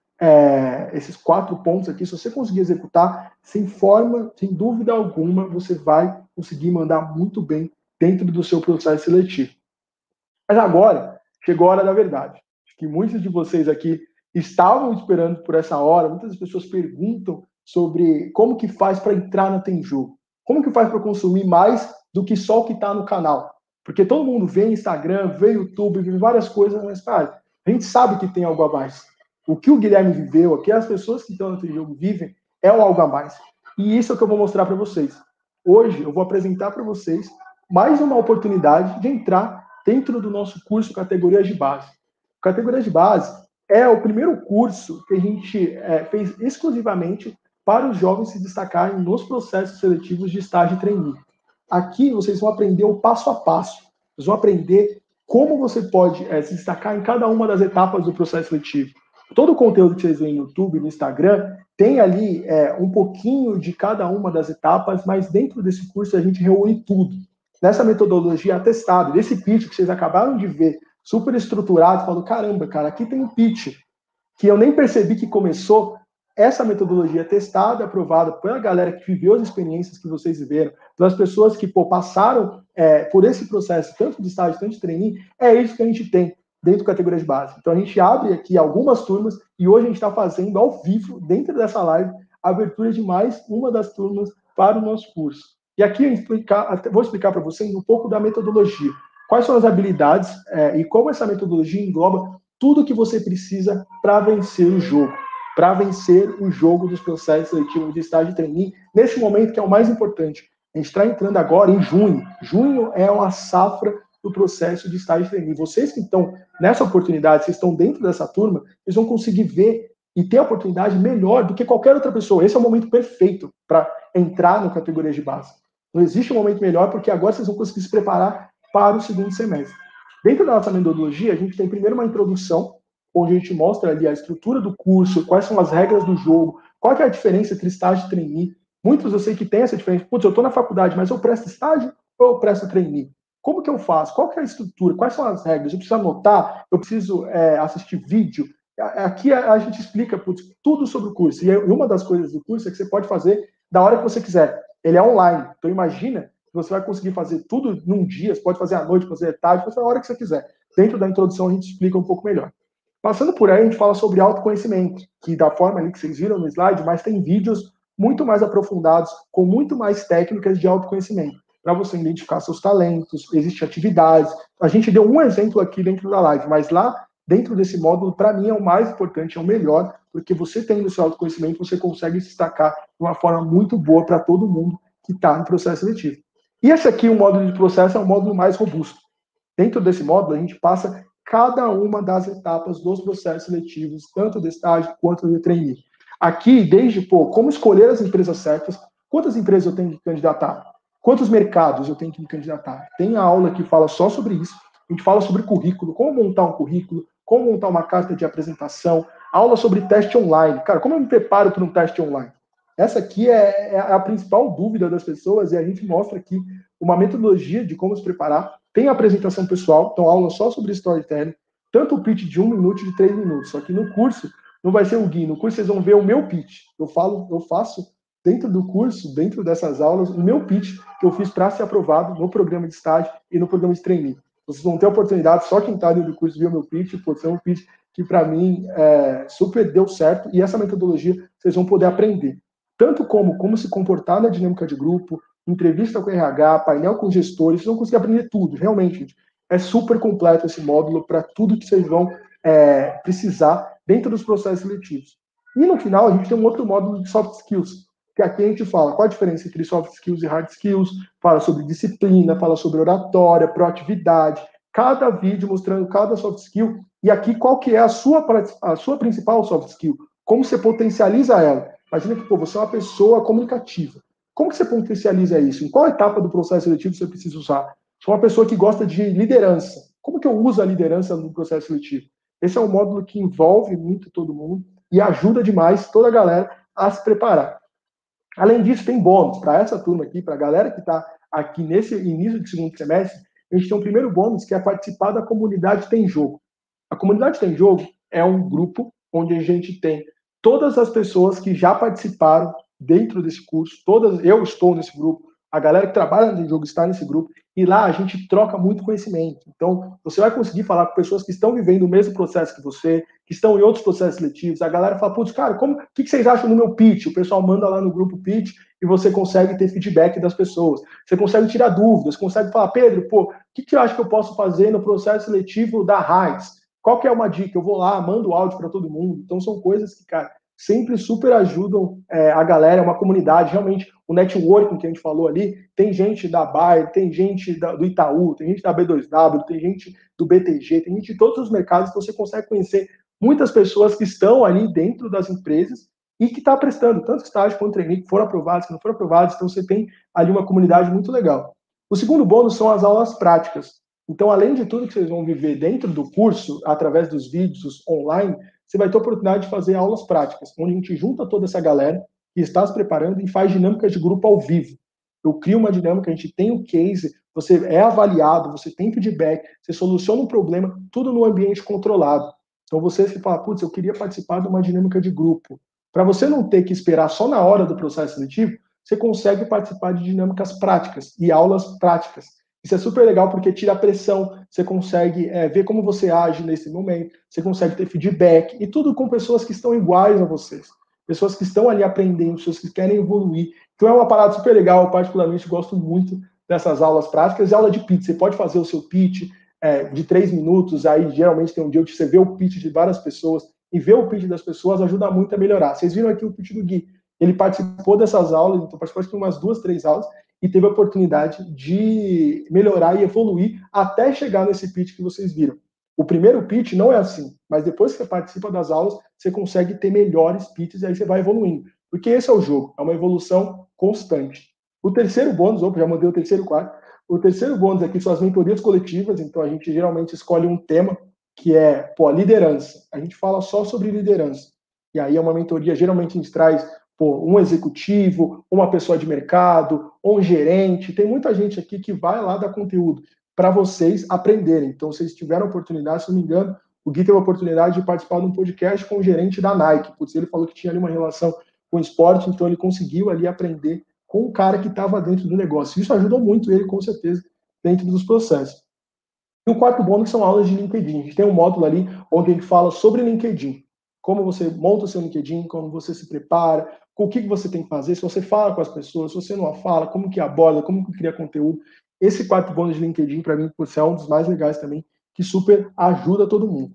é, esses quatro pontos aqui. Se você conseguir executar, sem forma, sem dúvida alguma, você vai conseguir mandar muito bem dentro do seu processo seletivo. Mas agora, chegou a hora da verdade. Acho que muitos de vocês aqui estavam esperando por essa hora. Muitas pessoas perguntam sobre como que faz para entrar na Tem Jogo. Como que faz para consumir mais do que só o que está no canal? Porque todo mundo vê Instagram, vê YouTube, vê várias coisas, mas, cara, a gente sabe que tem algo a mais. O que o Guilherme viveu, o que as pessoas que estão no Tem Jogo vivem, é o algo a mais. E isso é o que eu vou mostrar para vocês. Hoje, eu vou apresentar para vocês mais uma oportunidade de entrar dentro do nosso curso Categorias de Base. Categorias de Base é o primeiro curso que a gente é, fez exclusivamente para os jovens se destacarem nos processos seletivos de estágio e trainee. Aqui vocês vão aprender o passo a passo. Vocês vão aprender como você pode é, se destacar em cada uma das etapas do processo seletivo. Todo o conteúdo que vocês veem no YouTube, no Instagram, tem ali é, um pouquinho de cada uma das etapas, mas dentro desse curso a gente reúne tudo. Nessa metodologia atestada, desse pitch que vocês acabaram de ver, super estruturado, falando, caramba, cara, aqui tem um pitch que eu nem percebi que começou. Essa metodologia testada, aprovada pela galera que viveu as experiências que vocês viveram, pelas pessoas que pô, passaram é, por esse processo, tanto de estágio, tanto de trainee, é isso que a gente tem dentro da categoria de base. Então a gente abre aqui algumas turmas e hoje a gente está fazendo ao vivo, dentro dessa live, a abertura de mais uma das turmas para o nosso curso. E aqui eu explicar, vou explicar para vocês um pouco da metodologia. Quais são as habilidades é, e como essa metodologia engloba tudo que você precisa para vencer o jogo. Para vencer o jogo dos processos seletivos de estágio e trainee, nesse momento que é o mais importante. A gente está entrando agora em junho. Junho é uma safra do processo de estágio e trainee. Vocês que estão nessa oportunidade, vocês estão dentro dessa turma, vocês vão conseguir ver e ter a oportunidade melhor do que qualquer outra pessoa. Esse é o momento perfeito para entrar no categoria de base. Não existe um momento melhor, porque agora vocês vão conseguir se preparar para o segundo semestre. Dentro da nossa metodologia, a gente tem primeiro uma introdução, onde a gente mostra ali a estrutura do curso, quais são as regras do jogo, qual que é a diferença entre estágio e trainee. Muitos eu sei que tem essa diferença. Putz, eu estou na faculdade, mas eu presto estágio ou eu presto trainee? Como que eu faço? Qual que é a estrutura? Quais são as regras? Eu preciso anotar? Eu preciso é, assistir vídeo? Aqui a, a gente explica putz, tudo sobre o curso. E uma das coisas do curso é que você pode fazer da hora que você quiser. Ele é online. Então imagina que você vai conseguir fazer tudo num dia. Você pode fazer à noite, pode fazer à tarde, pode fazer a hora que você quiser. Dentro da introdução a gente explica um pouco melhor. Passando por aí, a gente fala sobre autoconhecimento, que da forma ali que vocês viram no slide, mas tem vídeos muito mais aprofundados, com muito mais técnicas de autoconhecimento, para você identificar seus talentos, existem atividades. A gente deu um exemplo aqui dentro da live, mas lá, dentro desse módulo, para mim é o mais importante, é o melhor, porque você tendo o seu autoconhecimento, você consegue se destacar de uma forma muito boa para todo mundo que está no processo seletivo. E esse aqui, o módulo de processo, é o módulo mais robusto. Dentro desse módulo, a gente passa cada uma das etapas dos processos seletivos, tanto de estágio quanto de trainee. Aqui, desde pô, como escolher as empresas certas, Quantas empresas eu tenho que candidatar? Quantos mercados eu tenho que me candidatar? Tem a aula que fala só sobre isso. A gente fala sobre currículo, como montar um currículo, como montar uma carta de apresentação, aula sobre teste online. Cara, como eu me preparo para um teste online? Essa aqui é, é a principal dúvida das pessoas e a gente mostra aqui uma metodologia de como se preparar. Tem a apresentação pessoal, então aula só sobre storytelling, tanto o pitch de um minuto e de três minutos. Só que no curso não vai ser o Gui, no curso vocês vão ver o meu pitch. Eu falo, eu faço dentro do curso, dentro dessas aulas, o meu pitch que eu fiz para ser aprovado no programa de estágio e no programa de trainee. Vocês vão ter a oportunidade, só quem está dentro do curso viu o meu pitch, pode ser um pitch que para mim é, super deu certo, e essa metodologia vocês vão poder aprender. Tanto como como se comportar na dinâmica de grupo, entrevista com o R H, painel com gestores, vocês vão conseguir aprender tudo, realmente, gente. É super completo esse módulo para tudo que vocês vão é, precisar dentro dos processos seletivos. E no final, a gente tem um outro módulo de soft skills, que aqui a gente fala qual a diferença entre soft skills e hard skills, fala sobre disciplina, fala sobre oratória, proatividade, cada vídeo mostrando cada soft skill, e aqui qual que é a sua, a sua principal soft skill, como você potencializa ela. Imagina que pô, você é uma pessoa comunicativa. Como que você potencializa isso? Em qual etapa do processo seletivo você precisa usar? Sou uma pessoa que gosta de liderança. Como que eu uso a liderança no processo seletivo? Esse é um módulo que envolve muito todo mundo e ajuda demais toda a galera a se preparar. Além disso, tem bônus para essa turma aqui, para a galera que está aqui nesse início de segundo semestre. A gente tem um primeiro bônus, que é participar da comunidade Tem Jogo. A comunidade Tem Jogo é um grupo onde a gente tem todas as pessoas que já participaram dentro desse curso, todas, eu estou nesse grupo, a galera que trabalha no jogo está nesse grupo, e lá a gente troca muito conhecimento. Então, você vai conseguir falar com pessoas que estão vivendo o mesmo processo que você, que estão em outros processos seletivos. A galera fala, putz, cara, como, o que vocês acham do meu pitch? O pessoal manda lá no grupo pitch e você consegue ter feedback das pessoas. Você consegue tirar dúvidas, consegue falar, Pedro, pô, o que, que eu acho que eu posso fazer no processo seletivo da Raiz? Qual que é uma dica? Eu vou lá, mando áudio para todo mundo. Então, são coisas que, cara, sempre super ajudam é, a galera, é uma comunidade, realmente, o networking que a gente falou ali, tem gente da Bayer, tem gente da, do Itaú, tem gente da B dois W, tem gente do B T G, tem gente de todos os mercados, que você consegue conhecer muitas pessoas que estão ali dentro das empresas e que está prestando tanto estágio quanto trainee, que foram aprovados, que não foram aprovados, então você tem ali uma comunidade muito legal. O segundo bônus são as aulas práticas. Então, além de tudo que vocês vão viver dentro do curso, através dos vídeos online, você vai ter a oportunidade de fazer aulas práticas, onde a gente junta toda essa galera que está se preparando e faz dinâmicas de grupo ao vivo. Eu crio uma dinâmica, a gente tem um case, você é avaliado, você tem feedback, você soluciona um problema, tudo no ambiente controlado. Então, você se fala, putz, eu queria participar de uma dinâmica de grupo. Para você não ter que esperar só na hora do processo seletivo, você consegue participar de dinâmicas práticas e aulas práticas. Isso é super legal porque tira a pressão, você consegue é, ver como você age nesse momento, você consegue ter feedback, e tudo com pessoas que estão iguais a vocês. Pessoas que estão ali aprendendo, pessoas que querem evoluir. Então é uma parada super legal, eu particularmente gosto muito dessas aulas práticas. E aula de pitch, você pode fazer o seu pitch é, de três minutos, aí geralmente tem um dia que você vê o pitch de várias pessoas, e ver o pitch das pessoas ajuda muito a melhorar. Vocês viram aqui o pitch do Gui, ele participou dessas aulas, então participou de umas duas, três aulas, e teve a oportunidade de melhorar e evoluir até chegar nesse pitch que vocês viram. O primeiro pitch não é assim, mas depois que você participa das aulas, você consegue ter melhores pitches e aí você vai evoluindo. Porque esse é o jogo, é uma evolução constante. O terceiro bônus, opa, já mandei o terceiro quadro. O terceiro bônus aqui são as mentorias coletivas, então a gente geralmente escolhe um tema que é, pô, a liderança. A gente fala só sobre liderança. E aí é uma mentoria, geralmente a gente traz pô, um executivo, uma pessoa de mercado, ou um gerente. Tem muita gente aqui que vai lá dar conteúdo para vocês aprenderem. Então, vocês tiveram a oportunidade, se não me engano, o Gui teve a oportunidade de participar de um podcast com o gerente da Nike. Putz, ele falou que tinha ali uma relação com o esporte, então ele conseguiu ali aprender com o cara que estava dentro do negócio. Isso ajudou muito ele, com certeza, dentro dos processos. E o quarto bônus são aulas de LinkedIn. A gente tem um módulo ali onde a gente fala sobre LinkedIn. Como você monta o seu LinkedIn, como você se prepara, com o que você tem que fazer, se você fala com as pessoas, se você não fala, como que aborda, como que cria conteúdo. Esse quarto bônus de LinkedIn, para mim, é um dos mais legais também, que super ajuda todo mundo.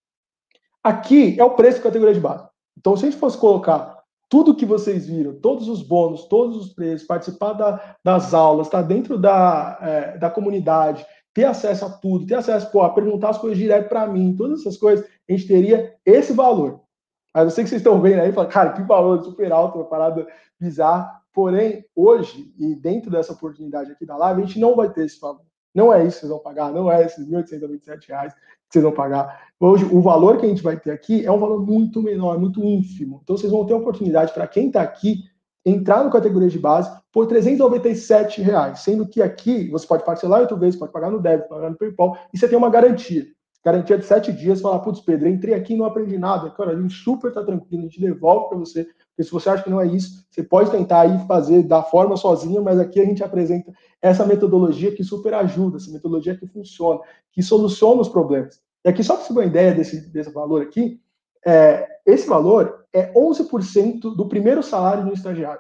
Aqui é o preço da categoria de base. Então, se a gente fosse colocar tudo que vocês viram, todos os bônus, todos os preços, participar da, das aulas, estar tá dentro da, é, da comunidade, ter acesso a tudo, ter acesso pô, a perguntar as coisas direto para mim, todas essas coisas, a gente teria esse valor. Mas eu sei que vocês estão vendo aí e falam, cara, que valor super alto, uma parada bizarra. Porém, hoje, e dentro dessa oportunidade aqui da live, a gente não vai ter esse valor. Não é isso que vocês vão pagar, não é esses mil oitocentos e noventa e sete reais que vocês vão pagar. Hoje, o valor que a gente vai ter aqui é um valor muito menor, muito ínfimo. Então, vocês vão ter a oportunidade, para quem está aqui, entrar no categoria de base por trezentos e noventa e sete reais, sendo que aqui você pode parcelar oito vezes, pode pagar no débito, pagar no PayPal, e você tem uma garantia. Garantia de sete dias, falar, putz, Pedro, entrei aqui e não aprendi nada. Cara, a gente super tá tranquilo, a gente devolve para você. Porque se você acha que não é isso, você pode tentar aí fazer da forma sozinho, mas aqui a gente apresenta essa metodologia que super ajuda, essa metodologia que funciona, que soluciona os problemas. E aqui, só para você ter uma ideia desse, desse valor aqui, é, esse valor é onze por cento do primeiro salário de um estagiário.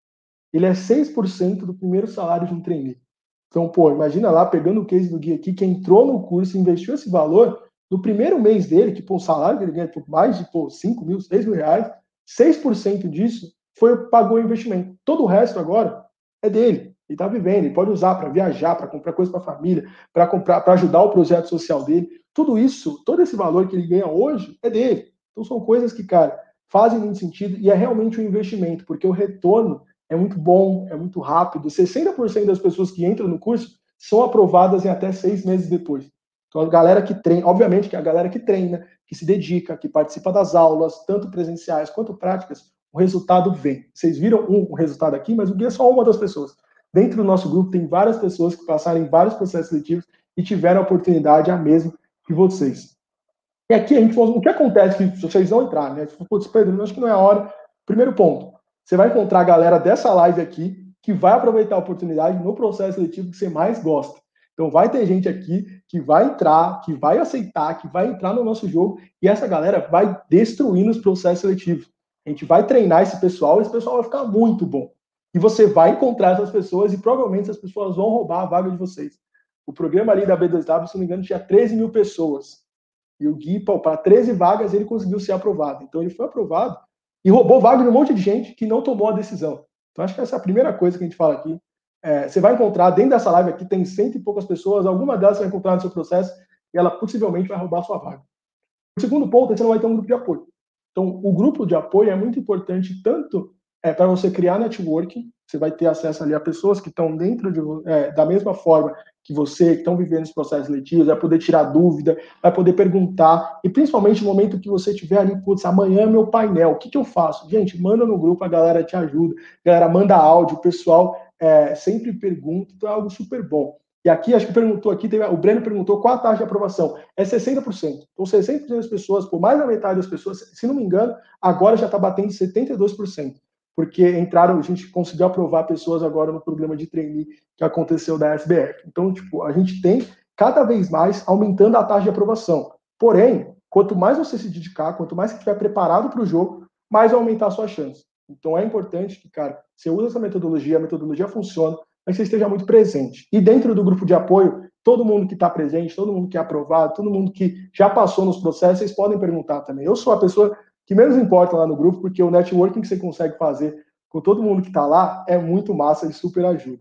Ele é seis por cento do primeiro salário de um trainee. Então, pô, imagina lá, pegando o case do Gui aqui, que entrou no curso e investiu esse valor, no primeiro mês dele, que pô, o salário que ele ganha por mais de pô, cinco mil, seis mil reais, seis por cento disso foi pagou o investimento. Todo o resto agora é dele. Ele está vivendo, ele pode usar para viajar, para comprar coisa para a família, para comprar, para ajudar o projeto social dele. Tudo isso, todo esse valor que ele ganha hoje é dele. Então são coisas que, cara, fazem muito sentido e é realmente um investimento, porque o retorno é muito bom, é muito rápido. sessenta por cento das pessoas que entram no curso são aprovadas em até seis meses depois. Então, a galera que treina, obviamente que a galera que treina, que se dedica, que participa das aulas, tanto presenciais quanto práticas, o resultado vem. Vocês viram um, um resultado aqui, mas o Gui é só uma das pessoas. Dentro do nosso grupo tem várias pessoas que passaram em vários processos seletivos e tiveram a oportunidade a mesma que vocês. E aqui a gente falou, o que acontece se vocês não entrarem, né? Putz, Pedro, acho que não é a hora. Primeiro ponto, você vai encontrar a galera dessa live aqui que vai aproveitar a oportunidade no processo seletivo que você mais gosta. Então vai ter gente aqui que vai entrar, que vai aceitar, que vai entrar no nosso jogo e essa galera vai destruir nos processos seletivos. A gente vai treinar esse pessoal e esse pessoal vai ficar muito bom. E você vai encontrar essas pessoas e provavelmente essas pessoas vão roubar a vaga de vocês. O programa ali da B dois W, se não me engano, tinha treze mil pessoas. E o Gui, para treze vagas, ele conseguiu ser aprovado. Então ele foi aprovado e roubou vaga de um monte de gente que não tomou a decisão. Então acho que essa é a primeira coisa que a gente fala aqui. É, você vai encontrar, dentro dessa live aqui, tem cento e poucas pessoas, alguma delas você vai encontrar no seu processo e ela possivelmente vai roubar a sua vaga. O segundo ponto é que você não vai ter um grupo de apoio. Então, o grupo de apoio é muito importante tanto é, para você criar networking, você vai ter acesso ali a pessoas que estão dentro de, é, da mesma forma que você, que estão vivendo esse processo seletivo, vai poder tirar dúvida, vai poder perguntar, e principalmente no momento que você tiver ali, putz, amanhã é meu painel, o que, que eu faço? Gente, manda no grupo, a galera te ajuda, a galera manda áudio, o pessoal é, sempre pergunta, então é algo super bom. E aqui, acho que perguntou aqui, teve, o Breno perguntou qual a taxa de aprovação. É sessenta por cento. Então, sessenta por cento das pessoas, por mais da metade das pessoas, se não me engano, agora já está batendo setenta e dois por cento. Porque entraram, a gente conseguiu aprovar pessoas agora no programa de trainee que aconteceu da S B F. Então, tipo, a gente tem cada vez mais aumentando a taxa de aprovação. Porém, quanto mais você se dedicar, quanto mais você estiver preparado para o jogo, mais vai aumentar a sua chance. Então, é importante que, cara, você usa essa metodologia, a metodologia funciona, mas você esteja muito presente. E dentro do grupo de apoio, todo mundo que está presente, todo mundo que é aprovado, todo mundo que já passou nos processos, vocês podem perguntar também. Eu sou a pessoa que menos importa lá no grupo, porque o networking que você consegue fazer com todo mundo que está lá é muito massa e super ajuda.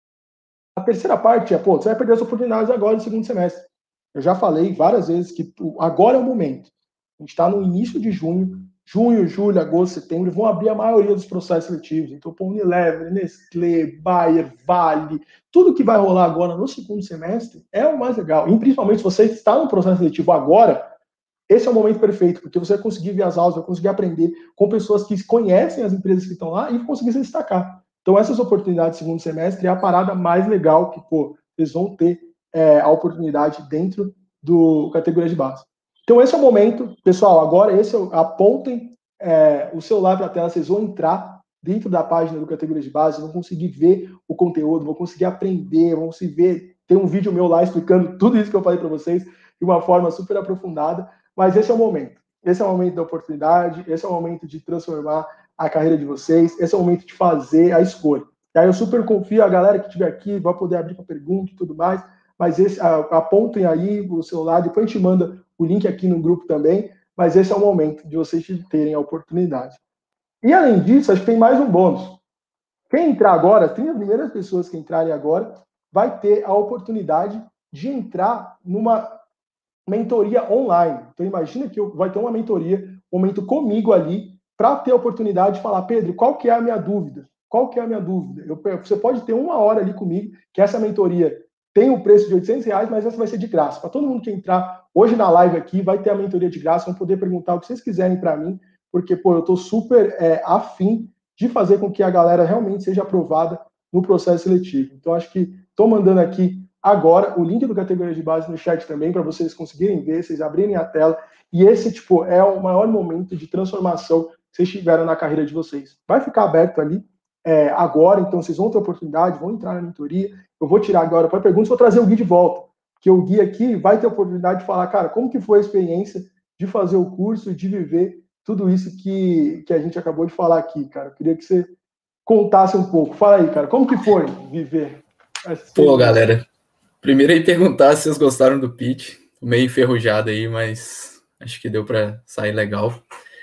A terceira parte é, pô, você vai perder as oportunidades agora no segundo semestre. Eu já falei várias vezes que agora é o momento. A gente está no início de junho, junho, julho, agosto, setembro, vão abrir a maioria dos processos seletivos. Então, pô, Unilever, Nestlé, Bayer, Vale, tudo que vai rolar agora no segundo semestre é o mais legal. E principalmente se você está no processo seletivo agora, esse é o momento perfeito, porque você vai conseguir ver as aulas, vai conseguir aprender com pessoas que conhecem as empresas que estão lá e conseguir se destacar. Então, essas oportunidades de segundo semestre é a parada mais legal que, pô, eles vão ter é, a oportunidade dentro do categoria de base. Então, esse é o momento, pessoal, agora esse é o, apontem é, o celular para a tela, vocês vão entrar dentro da página do categoria de base, vão conseguir ver o conteúdo, vão conseguir aprender, vão se ver, tem um vídeo meu lá explicando tudo isso que eu falei para vocês de uma forma super aprofundada, mas esse é o momento, esse é o momento da oportunidade, esse é o momento de transformar a carreira de vocês, esse é o momento de fazer a escolha. E aí eu super confio, a galera que estiver aqui vai poder abrir para pergunta e tudo mais, mas esse, apontem aí o celular, depois a gente manda o link aqui no grupo também, mas esse é o momento de vocês terem a oportunidade. E além disso, acho que tem mais um bônus. Quem entrar agora, as trinta primeiras pessoas que entrarem agora, vai ter a oportunidade de entrar numa mentoria online. Então imagina que vai ter uma mentoria, um momento comigo ali, para ter a oportunidade de falar, Pedro, qual que é a minha dúvida? qual que é a minha dúvida? Eu, você pode ter uma hora ali comigo, que essa mentoria tem o preço de oitocentos reais, mas essa vai ser de graça. Para todo mundo que entrar hoje na live aqui, vai ter a mentoria de graça, vão poder perguntar o que vocês quiserem para mim, porque, pô, eu estou super é, afim de fazer com que a galera realmente seja aprovada no processo seletivo. Então, acho que estou mandando aqui agora o link do Categoria de Base no chat também, para vocês conseguirem ver, vocês abrirem a tela. E esse, tipo, é o maior momento de transformação que vocês tiveram na carreira de vocês. Vai ficar aberto ali é, agora, então vocês vão ter oportunidade, vão entrar na mentoria. Eu vou tirar agora para perguntas, vou trazer o Gui de volta, que o Gui aqui vai ter a oportunidade de falar, cara, como que foi a experiência de fazer o curso, de viver tudo isso que, que a gente acabou de falar aqui, cara. Eu queria que você contasse um pouco. Fala aí, cara, como que foi viver essa experiência? Pô, galera, primeiro aí perguntar se vocês gostaram do pitch. Meio enferrujado aí, mas acho que deu para sair legal.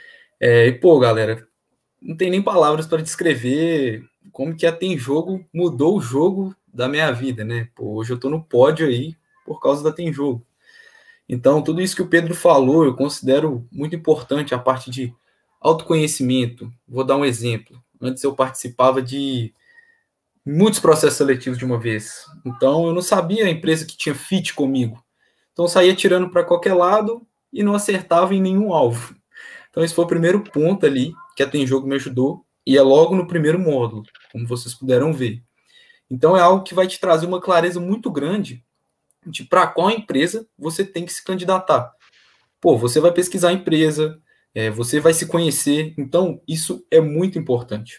É, e, pô, galera, não tem nem palavras para descrever como que a Tem Jogo mudou o jogo da minha vida, né? Pô, hoje eu tô no pódio aí por causa da Tem Jogo. Então, tudo isso que o Pedro falou, eu considero muito importante, a parte de autoconhecimento. Vou dar um exemplo. Antes eu participava de muitos processos seletivos de uma vez. Então, eu não sabia a empresa que tinha fit comigo. Então, eu saía tirando para qualquer lado e não acertava em nenhum alvo. Então, esse foi o primeiro ponto ali que a Tem Jogo me ajudou, e é logo no primeiro módulo, como vocês puderam ver. Então, é algo que vai te trazer uma clareza muito grande de para qual empresa você tem que se candidatar. Pô, você vai pesquisar a empresa, é, você vai se conhecer, então isso é muito importante.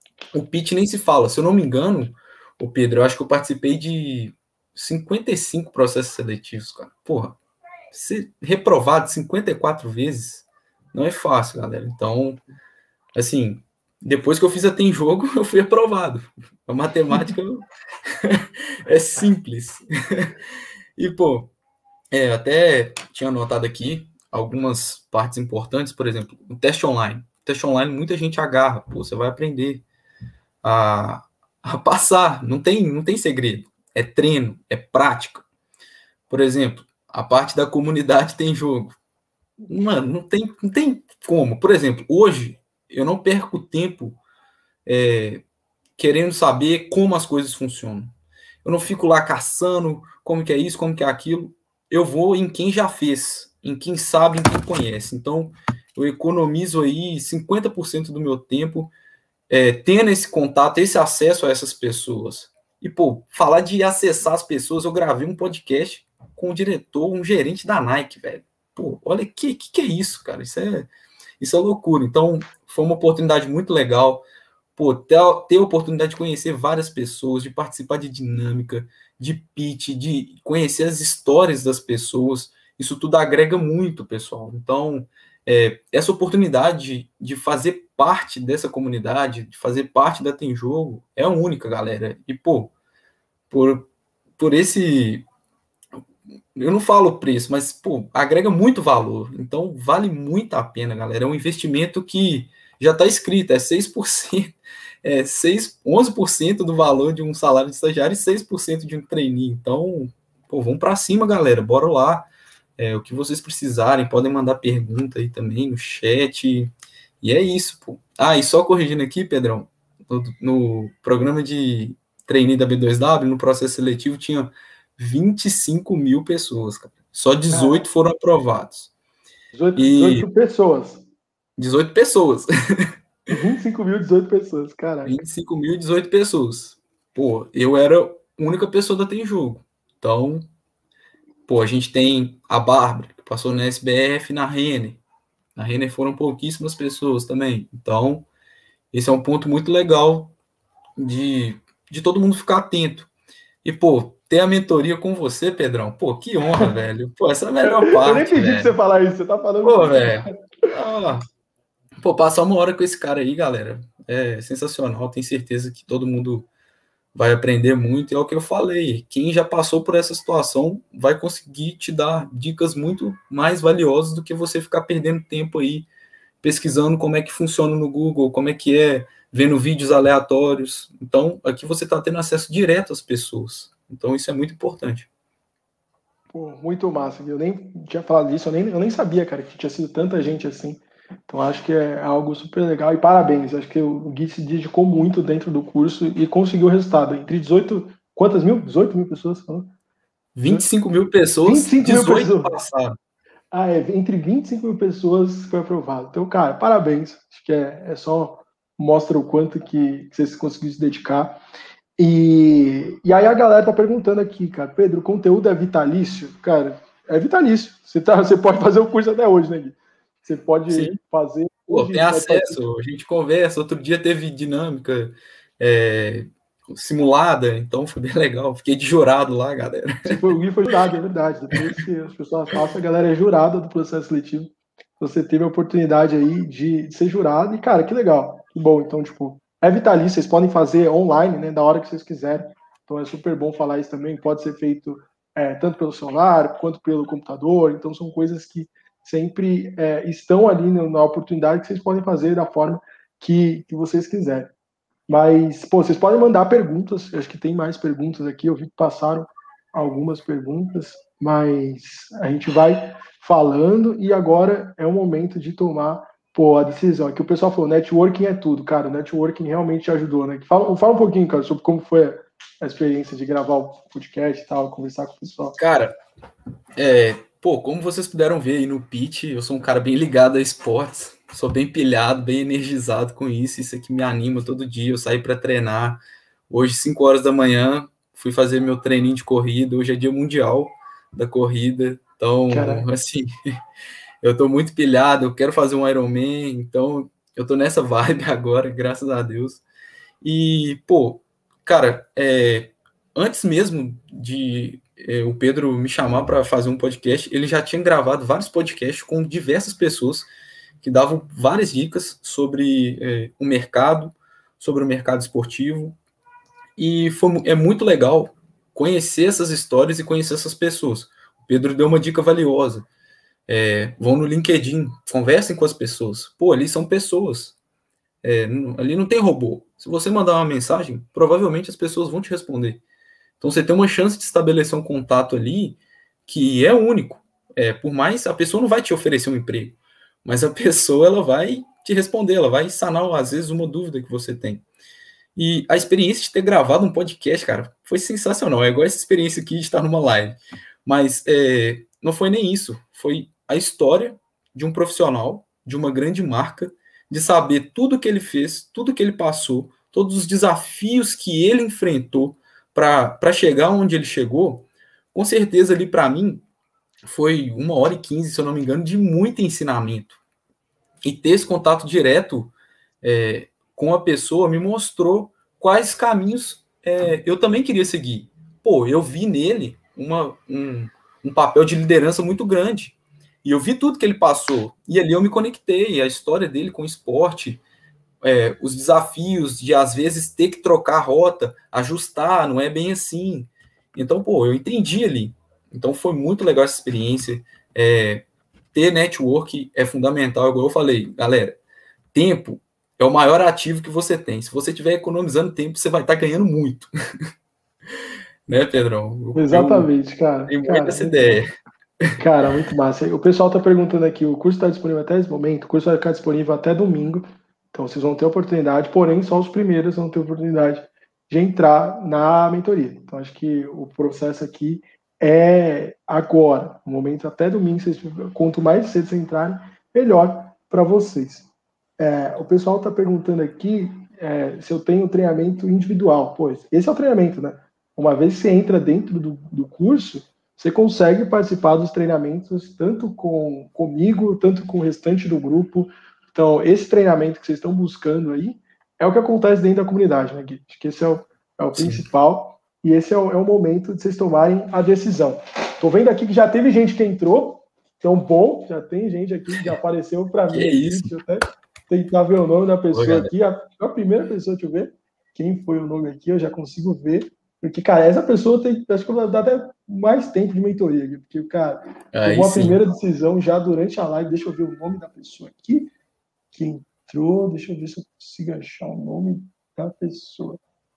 O pitch nem se fala, se eu não me engano, o Pedro, eu acho que eu participei de cinquenta e cinco processos seletivos, cara. Porra, ser reprovado cinquenta e quatro vezes não é fácil, galera. Então, assim, depois que eu fiz a Tem Jogo, eu fui aprovado. A matemática é simples. E, pô, é, até tinha anotado aqui algumas partes importantes, por exemplo, o teste online. O teste online, muita gente agarra. Pô, você vai aprender a, a passar. Não tem, não tem segredo. É treino, é prática. Por exemplo, a parte da comunidade Tem Jogo. Mano, não tem, não tem como. Por exemplo, hoje eu não perco tempo é, querendo saber como as coisas funcionam. Eu não fico lá caçando como que é isso, como que é aquilo. Eu vou em quem já fez, em quem sabe, em quem conhece. Então, eu economizo aí cinquenta por cento do meu tempo é, tendo esse contato, esse acesso a essas pessoas. E, pô, falar de acessar as pessoas, eu gravei um podcast com o diretor, um gerente da Nike, velho. Pô, olha, que, que que é isso, cara? Isso é, isso é loucura. Então, foi uma oportunidade muito legal. Pô, ter, ter a oportunidade de conhecer várias pessoas, de participar de dinâmica, de pitch, de conhecer as histórias das pessoas, isso tudo agrega muito, pessoal. Então, é, essa oportunidade de, de fazer parte dessa comunidade, de fazer parte da Tem Jogo, é única, galera. E, pô, por, por esse... Eu não falo preço, mas, pô, agrega muito valor. Então, vale muito a pena, galera. É um investimento que já está escrito, é seis por cento, é seis, onze por cento do valor de um salário de estagiário e seis por cento de um trainee. Então, pô, vamos para cima, galera. Bora lá. É, o que vocês precisarem, podem mandar pergunta aí também no chat. E é isso, pô. Ah, e só corrigindo aqui, Pedrão, no, no programa de trainee da B dois W, no processo seletivo, tinha vinte e cinco mil pessoas, cara. Só dezoito foram aprovados. dezoito, E dezoito pessoas. dezoito pessoas. vinte e cinco mil, dezoito pessoas, caraca. vinte e cinco mil, dezoito pessoas. Pô, eu era a única pessoa da Tem Jogo. Então, pô, a gente tem a Bárbara, que passou na S B F, na Renner. Na Renner foram pouquíssimas pessoas também. Então, esse é um ponto muito legal de, de todo mundo ficar atento. E, pô, ter a mentoria com você, Pedrão, pô, que honra, velho. Pô, essa é a melhor parte, Eu nem pedi velho. pra você falar isso, você tá falando... Pô, velho. Ah, pô, passar uma hora com esse cara aí, galera, é sensacional. Tenho certeza que todo mundo vai aprender muito. E é o que eu falei, quem já passou por essa situação vai conseguir te dar dicas muito mais valiosas do que você ficar perdendo tempo aí pesquisando como é que funciona no Google, como é que é, vendo vídeos aleatórios. Então, aqui você está tendo acesso direto às pessoas. Então, isso é muito importante. Pô, muito massa. Eu nem tinha falado disso, eu nem, eu nem sabia, cara, que tinha sido tanta gente assim. Então, acho que é algo super legal e parabéns. Acho que o Gui se dedicou muito dentro do curso e conseguiu o resultado. Entre dezoito, quantas mil? dezoito mil pessoas? vinte e cinco mil vinte e pessoas, cinco mil dezoito pessoas. passaram. Ah, é, entre vinte e cinco mil pessoas foi aprovado. Então, cara, parabéns. Acho que é, é só mostra o quanto que, que você conseguiu se dedicar. E, e aí a galera tá perguntando aqui, cara, Pedro, o conteúdo é vitalício? Cara, é vitalício. Você, tá, você pode fazer o curso até hoje, né, Gui? Você pode Sim. fazer Pô, hoje, tem pode fazer. acesso, a gente conversa. Outro dia teve dinâmica é, simulada, então foi bem legal. Fiquei de jurado lá, galera. Você foi, o Gui foi jurado, é verdade. Depois que as pessoas passam, a galera é jurada do processo seletivo. Você teve a oportunidade aí de, de ser jurado, e, cara, que legal, que bom. Então, tipo, é vitalício, vocês podem fazer online, né, da hora que vocês quiserem. Então, é super bom falar isso também. Pode ser feito é, tanto pelo celular quanto pelo computador. Então, são coisas que sempre é, estão ali na oportunidade que vocês podem fazer da forma que, que vocês quiserem. Mas, pô, vocês podem mandar perguntas. Eu acho que tem mais perguntas aqui. Eu vi que passaram algumas perguntas, mas a gente vai falando e agora é o momento de tomar, pô, a decisão. Aqui o pessoal falou, networking é tudo, cara. O networking realmente ajudou, né? Fala, fala um pouquinho, cara, sobre como foi a experiência de gravar o podcast e tal, conversar com o pessoal. Cara, é, pô, como vocês puderam ver aí no pitch, eu sou um cara bem ligado a esportes, sou bem pilhado, bem energizado com isso, isso aqui me anima todo dia, eu saí para treinar, hoje, cinco horas da manhã, fui fazer meu treininho de corrida, hoje é dia mundial da corrida, então, Caraca. assim, eu tô muito pilhado, eu quero fazer um Ironman, então, eu tô nessa vibe agora, graças a Deus, e, pô, cara, é, antes mesmo de é, o Pedro me chamar para fazer um podcast, ele já tinha gravado vários podcasts com diversas pessoas que davam várias dicas sobre é, o mercado, sobre o mercado esportivo, e foi, é muito legal conhecer essas histórias e conhecer essas pessoas. O Pedro deu uma dica valiosa. É, vão no LinkedIn, conversem com as pessoas. Pô, ali são pessoas. É, ali não tem robô. Se você mandar uma mensagem, provavelmente as pessoas vão te responder. Então você tem uma chance de estabelecer um contato ali que é único. É, por mais a pessoa não vai te oferecer um emprego, mas a pessoa ela vai te responder, ela vai sanar às vezes uma dúvida que você tem. E a experiência de ter gravado um podcast, cara, foi sensacional. É igual essa experiência aqui de estar numa live. Mas é, não foi nem isso. Foi a história de um profissional, de uma grande marca, de saber tudo que ele fez, tudo que ele passou, todos os desafios que ele enfrentou para chegar onde ele chegou. Com certeza ali para mim foi uma hora e quinze, se eu não me engano, de muito ensinamento. E ter esse contato direto é, com a pessoa me mostrou quais caminhos é, eu também queria seguir. Pô, eu vi nele uma, um, um papel de liderança muito grande. E eu vi tudo que ele passou. E ali eu me conectei, a história dele com o esporte, é, os desafios de, às vezes, ter que trocar a rota, ajustar, não é bem assim. Então, pô, eu entendi ali. Então, foi muito legal essa experiência. É, ter network é fundamental, igual eu falei. Galera, tempo é o maior ativo que você tem. Se você estiver economizando tempo, você vai estar ganhando muito. Né, Pedrão? Eu, eu Exatamente, cara. tenho muito Cara, essa muito ideia. massa. Cara, muito massa. O pessoal tá perguntando aqui, o curso está disponível até esse momento, o curso vai ficar disponível até domingo, então vocês vão ter oportunidade, porém só os primeiros vão ter oportunidade de entrar na mentoria. Então acho que o processo aqui é agora, no momento até domingo, vocês, quanto mais cedo vocês entrarem, melhor para vocês. É, o pessoal está perguntando aqui é, se eu tenho treinamento individual. Pois, esse é o treinamento, né? Uma vez que você entra dentro do, do curso, você consegue participar dos treinamentos tanto com comigo, tanto com o restante do grupo. Então, esse treinamento que vocês estão buscando aí é o que acontece dentro da comunidade, né, Gui? Acho que esse é o, é o principal e esse é o, é o momento de vocês tomarem a decisão. Estou vendo aqui que já teve gente que entrou, então bom, já tem gente aqui que já apareceu para mim aqui. Isso. Deixa eu até tentar ver o nome da pessoa Oi, aqui. A, a primeira pessoa, deixa eu ver quem foi o nome aqui, eu já consigo ver. Porque, cara, essa pessoa tem, acho que vai dar até mais tempo de mentoria, aqui, porque, cara, aí tomou a sim. primeira decisão já durante a live. Deixa eu ver o nome da pessoa aqui, que entrou. Deixa eu ver se eu consigo achar o nome da pessoa.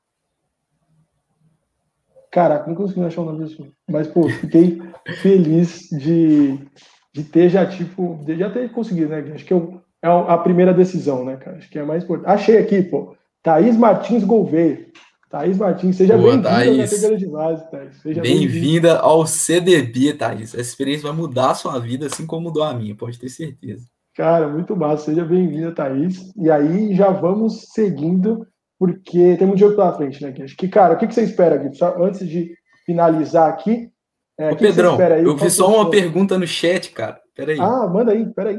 Caraca, não consegui achar o nome da pessoa. Mas, pô, fiquei feliz de, de ter já, tipo, de já ter conseguido, né? Acho que é o, é a primeira decisão, né, cara? Acho que é mais importante. Achei aqui, pô. Thaís Martins Gouveia. Thaís Martins, seja bem-vinda à categoria de base, Thaís. Bem-vinda ao C D B, Thaís. Essa experiência vai mudar a sua vida, assim como mudou a minha, pode ter certeza. Cara, muito massa. Seja bem-vinda, Thaís. E aí já vamos seguindo, porque tem um jogo pela frente, né, Gui? Acho que, cara, o que você espera, Gui? Só antes de finalizar aqui. É, Ô, Pedrão, aí? eu vi só uma pergunta no chat, cara. Peraí. Ah, manda aí, peraí.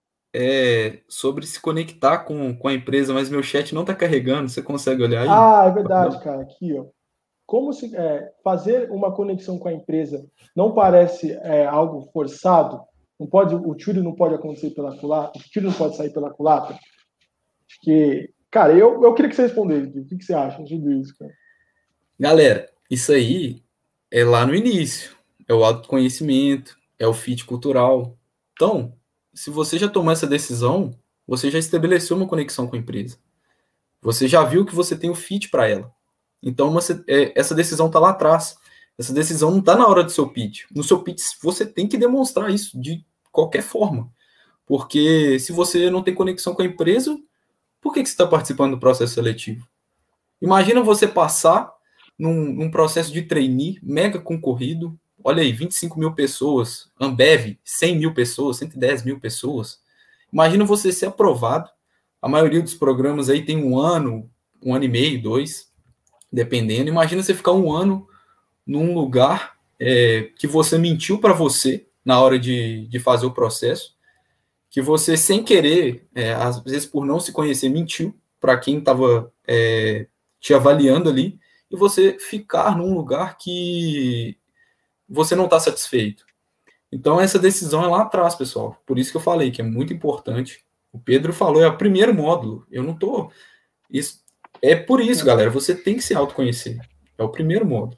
É sobre se conectar com, com a empresa, mas meu chat não tá carregando. Você consegue olhar aí? Ah, é verdade, cara. Aqui, ó. Como se é, fazer uma conexão com a empresa não parece é, algo forçado? Não pode, o tiro não pode acontecer pela culatra, o tiro não pode sair pela culatra? Acho que, cara, eu, eu queria que você respondesse. O que, que você acha de tudo isso, cara? Galera, isso aí é lá no início. É o autoconhecimento, é o fit cultural. Então, se você já tomou essa decisão, você já estabeleceu uma conexão com a empresa. Você já viu que você tem o fit para ela. Então, uma, é, essa decisão está lá atrás. Essa decisão não está na hora do seu pitch. No seu pitch, você tem que demonstrar isso de qualquer forma. Porque se você não tem conexão com a empresa, por que, que você está participando do processo seletivo? Imagina você passar num, num processo de trainee mega concorrido. Olha aí, vinte e cinco mil pessoas. Ambev, cem mil pessoas, cento e dez mil pessoas. Imagina você ser aprovado. A maioria dos programas aí tem um ano, um ano e meio, dois, dependendo. Imagina você ficar um ano num lugar é, que você mentiu para você na hora de, de fazer o processo, que você, sem querer, é, às vezes por não se conhecer, mentiu para quem estava é, te avaliando ali, e você ficar num lugar que você não está satisfeito. Então, essa decisão é lá atrás, pessoal. Por isso que eu falei que é muito importante. O Pedro falou, é o primeiro módulo. Eu não tô... Isso... É por isso, galera, você tem que se autoconhecer. É o primeiro módulo.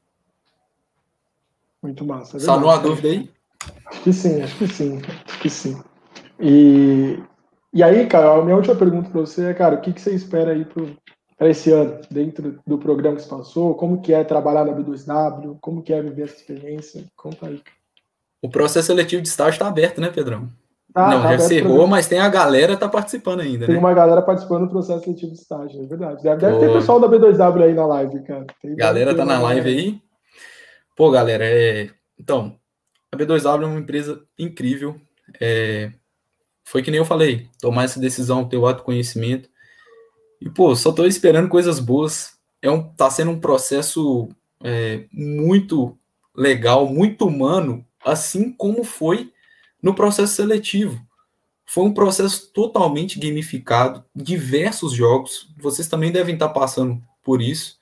Muito massa. É Sanou a dúvida aí? Acho que sim, acho que sim. Acho que sim. E, e aí, cara, a minha última pergunta para você é, cara, o que, que você espera aí para esse ano, dentro do programa que você passou? Como que é trabalhar na B dois W? Como que é viver essa experiência? Conta aí. O processo seletivo de estágio está aberto, né, Pedrão? Tá, não, tá já encerrou, mas tem a galera que tá participando ainda, tem né? uma galera participando do processo seletivo de estágio, é verdade. Deve, deve ter pessoal da B dois W aí na live, cara. Tem, galera tá na live aí. Pô, galera, é... Então, a B dois W é uma empresa incrível. É... Foi que nem eu falei, tomar essa decisão, ter o autoconhecimento. E, pô, só tô esperando coisas boas. É um... Tá sendo um processo é, muito legal, muito humano, assim como foi no processo seletivo. Foi um processo totalmente gamificado, diversos jogos, vocês também devem estar passando por isso,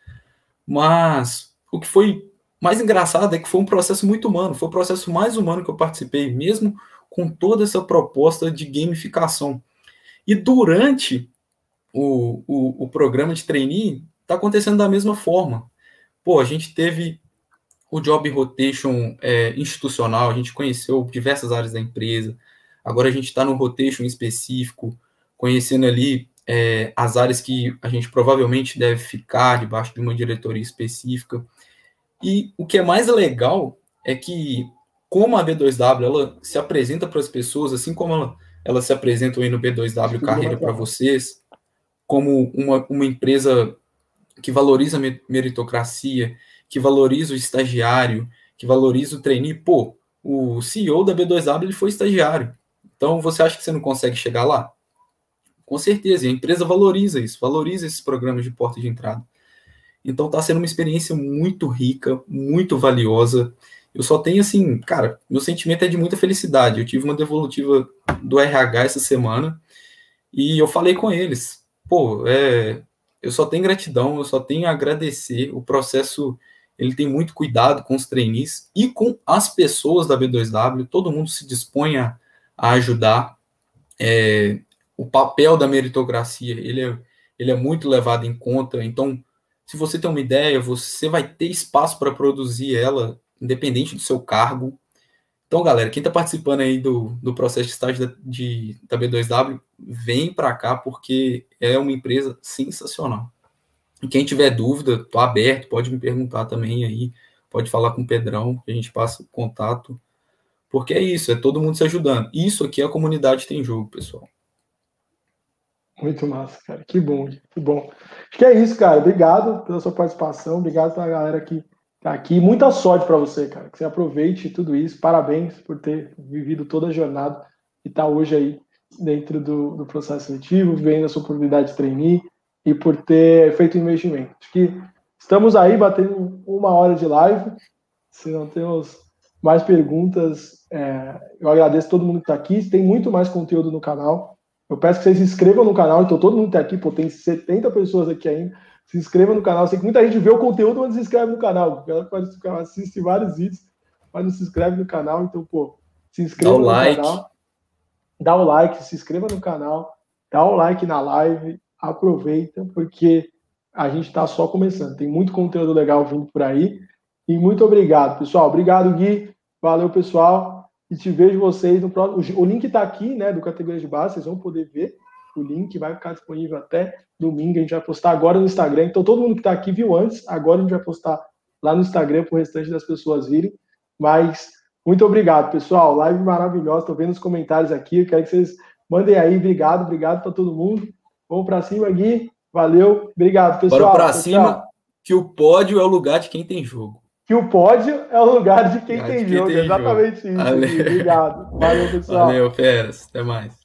mas o que foi mais engraçado é que foi um processo muito humano, foi o processo mais humano que eu participei, mesmo com toda essa proposta de gamificação. E durante o, o, o programa de trainee, está acontecendo da mesma forma. Pô, a gente teve o job rotation é, institucional, a gente conheceu diversas áreas da empresa. Agora a gente está no rotation específico, conhecendo ali é, as áreas que a gente provavelmente deve ficar debaixo de uma diretoria específica. E o que é mais legal é que, como a B dois W ela se apresenta para as pessoas, assim como ela, ela se apresenta aí no B dois W Carreira para vocês, como uma, uma empresa que valoriza a meritocracia, que valoriza o estagiário, que valoriza o trainee. Pô, o C E O da B dois W ele foi estagiário. Então, você acha que você não consegue chegar lá? Com certeza, e a empresa valoriza isso, valoriza esses programas de porta de entrada. Então, está sendo uma experiência muito rica, muito valiosa. Eu só tenho, assim, cara, meu sentimento é de muita felicidade. Eu tive uma devolutiva do R H essa semana e eu falei com eles. Pô, é, eu só tenho gratidão, eu só tenho a agradecer. O processo, ele tem muito cuidado com os trainees e com as pessoas da B dois W. Todo mundo se dispõe a a ajudar. É, o papel da meritocracia, ele é, ele é muito levado em conta. Então, se você tem uma ideia, você vai ter espaço para produzir ela, independente do seu cargo. Então, galera, quem está participando aí do, do processo de estágio da, de, da B dois W, vem para cá, porque é uma empresa sensacional. E quem tiver dúvida, estou aberto, pode me perguntar também aí, pode falar com o Pedrão, que a gente passa o contato. Porque é isso, é todo mundo se ajudando. Isso aqui é a comunidade tem jogo, pessoal. Muito massa, cara. Que bom, que bom. Acho que é isso, cara. Obrigado pela sua participação. Obrigado pela galera que tá aqui. Muita sorte para você, cara. Que você aproveite tudo isso. Parabéns por ter vivido toda a jornada e estar tá hoje aí dentro do, do processo seletivo, vendo a sua oportunidade de trainee e por ter feito investimento. Acho que estamos aí batendo uma hora de live. Se não temos mais perguntas, é, eu agradeço todo mundo que está aqui. Tem muito mais conteúdo no canal. Eu peço que vocês se inscrevam no canal. Então, todo mundo está aqui, pô, tem setenta pessoas aqui ainda. Se inscreva no canal. Eu sei que muita gente vê o conteúdo, mas não se inscreve no canal. Ela pode assistir vários vídeos, mas não se inscreve no canal. Então, pô, se inscreva no like. canal. Dá o like, se inscreva no canal. Dá o like na live. Aproveita, porque a gente está só começando. Tem muito conteúdo legal vindo por aí. E muito obrigado, pessoal. Obrigado, Gui. Valeu, pessoal. E te vejo vocês no próximo. O link está aqui, né, do Categoria de Base. Vocês vão poder ver. O link vai ficar disponível até domingo. A gente vai postar agora no Instagram. Então, todo mundo que está aqui viu antes. Agora a gente vai postar lá no Instagram para o restante das pessoas virem. Mas muito obrigado, pessoal. Live maravilhosa. Estou vendo os comentários aqui. Eu quero que vocês mandem aí. Obrigado, obrigado para todo mundo. Vamos para cima, Gui. Valeu. Obrigado, pessoal. Bora para cima, que o pódio é o lugar de quem tem jogo. Que o pódio é o lugar de quem lugar tem de quem jogo. Tem Exatamente jogo. isso. Valeu. Obrigado. Valeu, pessoal. Valeu, feras. Até mais.